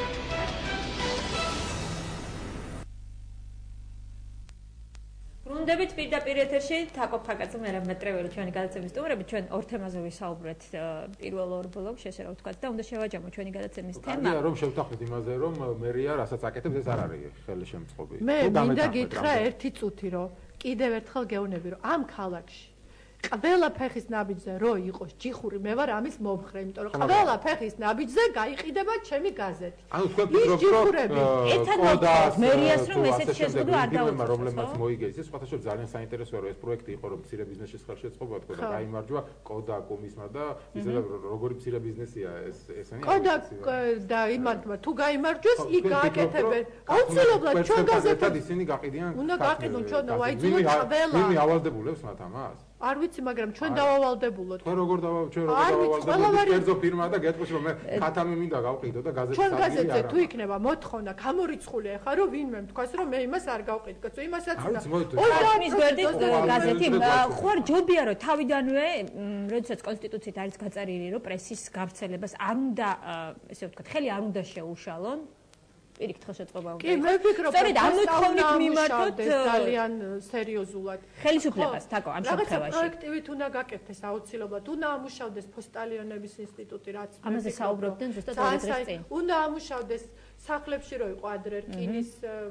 ბრუნდებით პირდაპირ ეთერში თაკო ფაკაძე მე მეტრეველი ჩვენი გადაცემის სტუმრები ჩვენ ორ თემაზე ვისაუბრეთ პირველ ორ ბლოკში ესე რა ვთქვათ და უნდა შევაჯამოთ ჩვენი გადაცემის თემა. კარგია რომ შევთანხმდით იმაზე რომ მერია რასაც აკეთებს ეს არ არის ხელი შემწყობი. მე მინდა გითხრა ერთი წუთი რომ კიდევ ერთხელ გეუბნები რომ ამ ქალაქში ყველა ფეხის ნაბიჯზე რო იყოს ჯიხური მე ვარ ამის მომხრე, იმიტომ რომ ყველა ფეხის ნაბიჯზე გაიყიდება ჩემი გაზეთი. ანუ თქვენ ფიქრობთ რომ კოდას მერიას რომ ესეთ შეზღუდვა არ დაუწყოს, რომლებმაც მოიგეს ეს სხვათა შორის ძალიან საინტერესოა რომ ეს პროექტი იყო რომ მცირე ბიზნესის ხელშეწყობა თქო და გაიმარჯვა კოდა კომისმა და ისე როგორი მცირე ბიზნესია ეს ესენი კოდა და იმართმა თუ გაიმარჯვეს იქ გააკეთებენ აუცილებლად ჩვენ გაზეთად ისინი გაყიდიან უნდა გაყიდონ ჩვენ ვაიძულოთ ყველა ვინმე ავალდებულებს მათ ამას არ ვიცი, მაგრამ ჩვენ დავავალდებულოთ. თქვენ როგორ დავა ჩვენ როგორ დავავალდებულოთ? კერძო ფირმა და გეტყვის რომ მე ხათამი მინდა გავყიდო და გაზეთის ჩვენ გაზეთზე თუ იქნება მოთხოვნა გამორიცხული ახლა რომ ვინმე თქვას რომ მე იმას არ გავყიდ, კაცო იმასაც და ორი გვერდით გაზეთი ხوار ჯობია რომ თავიდანვე როდესაც კონსტიტუციით არის გაწარილი რომ პრესის გავრცელებას არ უნდა ესე ვთქვათ ხელი არ უნდა შეუშალონ პირიქით ხელშეწყობა უნდა. კი, მე ვფიქრობ, სწორედ ამ მოთხოვნით მიმართოთ ძალიან სერიოზულად. ხელისუფლებას თაკო ამ შემთხვევაში. რაღაცა პროექტივით უნდა გაკეთდეს აუცილებლად. უნდა ამუშავდეს პოსტალიონების ინსტიტუტი, რაც ამაზე საუბრობდნენ ზუსტად ორი დღის წინ. უნდა ამუშავდეს სახლებში რო იყო ადრე რკინის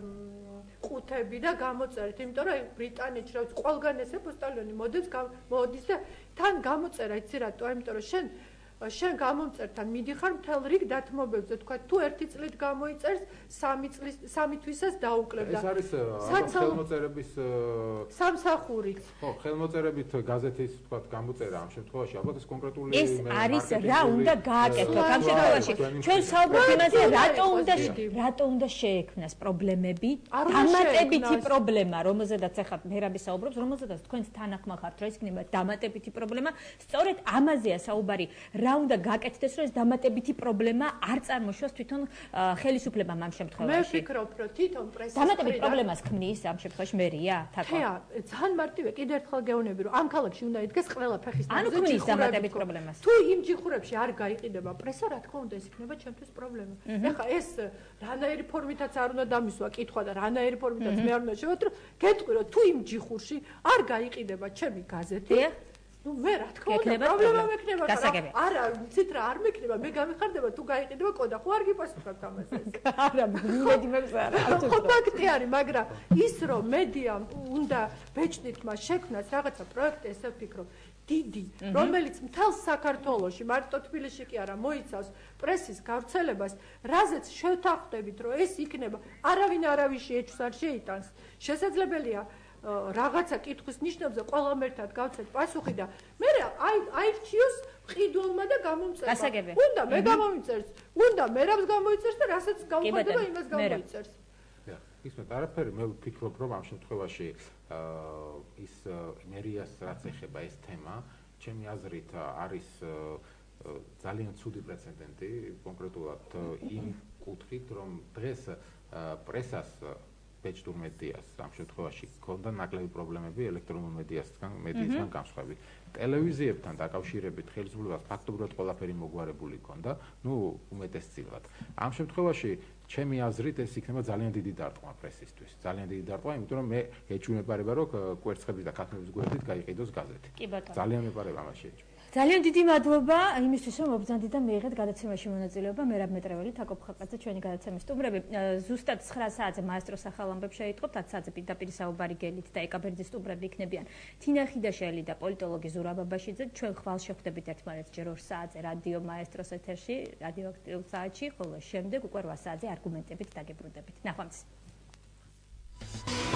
ყუთები და გამოწერეთ, იმიტომ რომ ბრიტანეთში რა ვიცი, ყველგან ესე პოსტალიონი მოდებს მოდის და თან გამოწერა, იცი რატო? იმიტომ რომ შენ შენ გამომწერთან მიდიხარ მთელ რიგ დათმობებზე, თქვა თუ ერთი წლით გამოიწერს, სამი წლის სამი თვისას დაუკლებ და ეს არის ხელმოწერების სამსახურით. ხო, ხელმოწერებით გაზეთის თქვა გამოწერა ამ შემთხვევაში ალბათ ეს კონკრეტული ეს არის რა უნდა გააკეთოს ამ შემთხვევაში. ჩვენ საუბრობთ იმაზე, რატო უნდა რატო უნდა შეექმნას პრობლემები, დამატებითი პრობლემა, რომელზედაც ახლა მერაბი საუბრობს, რომელზედაც თქვენს თანახმახართ, რა იქნება დამატებითი პრობლემა, სწორედ ამაზეა საუბარი. რა უნდა გაკეთდეს რომ ეს დამატებითი პრობლემა არ წარმოშოს თვითონ ხელისუფლებამ ამ შემთხვევაში. მე ვფიქრობ რომ თვითონ პრესის დამატებითი პრობლემას ქმნის ამ შემთხვევაში მერია თაკო. ხეა, ძალიან მარტივია, კიდევ ერთხელ გეუბნები რომ ამ ქალაქში უნდა იდგეს ყველა ფეხის ნაბიჯზე. ანუ ქმნის დამატებითი პრობლემას. თუ იმ ჯიხურებში არ გაიყიდება პრესა, რა თქმა უნდა ეს იქნება ჩემთვის პრობლემა. ეხლა ეს რანაირი ფორმითაც არ უნდა დამისვა კითხვა და რანაირი ფორმითაც მე არ უნდა შევატრო, გეტყვი რომ თუ იმ ჯიხურში არ გაიყიდება ჩემი გაზეთი ну მე რა თქმა უნდა პრობლემა მექნება რა არა ვიცით რა არ მექნება მე გამიხარდება თუ გაიყიდება კოდა ხო არ გიპასუხებთ ამაზე არა მიდი მეგზარა ხო ფაქტი არის მაგრამ ის რომ მედიამ უნდა ბეჭდით მას შექმნას რაღაცა პროექტი ესე ვფიქრობ დიდი რომელიც მთელ საქართველოში მარტო თბილისში კი არა მოიცავს პრესის გავრცელებას რაზეც შევთანხმდებით რომ ეს იქნება არავინ არავის შეეჩვს არ შეიტანს შესაძლებელია რაღაცა კითხვის ნიშნებზე ყველამ ერთად გავცეთ პასუხი და მე აი აირჩიოს ყიდულმა და გამომწერმა. უნდა მე გამომიწერს, უნდა მერაბს გამოიწერს და რასაც გავხდება იმას გამოიწერს. ისმეთ არაფერი მე ვფიქრობ რომ ამ შემთხვევაში ის მერიას რაც ეხება ეს თემა, ჩემი აზრით არის ძალიან ცუდი პრეცედენტი კონკრეტულად იმ კუთხით რომ დღეს პრესას ბეჭდურ მედიას ამ შემთხვევაში ქონდა ნაკლები პრობლემები ელექტრონულ მედიასთან, მედიასთან განსხვავებით. ტელევიზიებთან დაკავშირებით ხელისუფლებას ფაქტობრივად ყველაფერი მოგვარებული ქონდა, ну, უმეტესწილად. ამ შემთხვევაში ჩემი აზრით ეს იქნება ძალიან დიდი დარტყმა პრესისთვის. ძალიან დიდი დარტყმა, იმიტომ რომ მე ეჩვენებარება რომ კვერცხების და ქათმების გვერდით გაიყიდოს გაზეთი. ძალიან მეპარება ამას შეეჭვმა. ძალიან დიდი მადლობა იმისთვის რომ მობრძანდი და მიიღეთ გადაცემაში მონაწილეობა მერაბ მეტრეველი თაკო ფხაკაძე ჩვენი გადაცემის სტუმრები ზუსტად ცხრა საათზე მაესტრო სახალ ამბებს შეიტყობთ ათ საათზე პირდაპირ საუბარი გელით და ეკაბერძის სტუმრები იქნებიან თინა ხიდაშელი და პოლიტოლოგი ზურაბ ბაბაშიძე ჩვენ ხვალ შევხვდებით ერთმანეთს ჯერ ორ საათზე რადიო მაესტროს ეთერში რადიოაქტიურ საათში ხოლო შემდეგ უკვე რვა საათზე არგუმენტებით დაგებრუნდებით ნახვამდის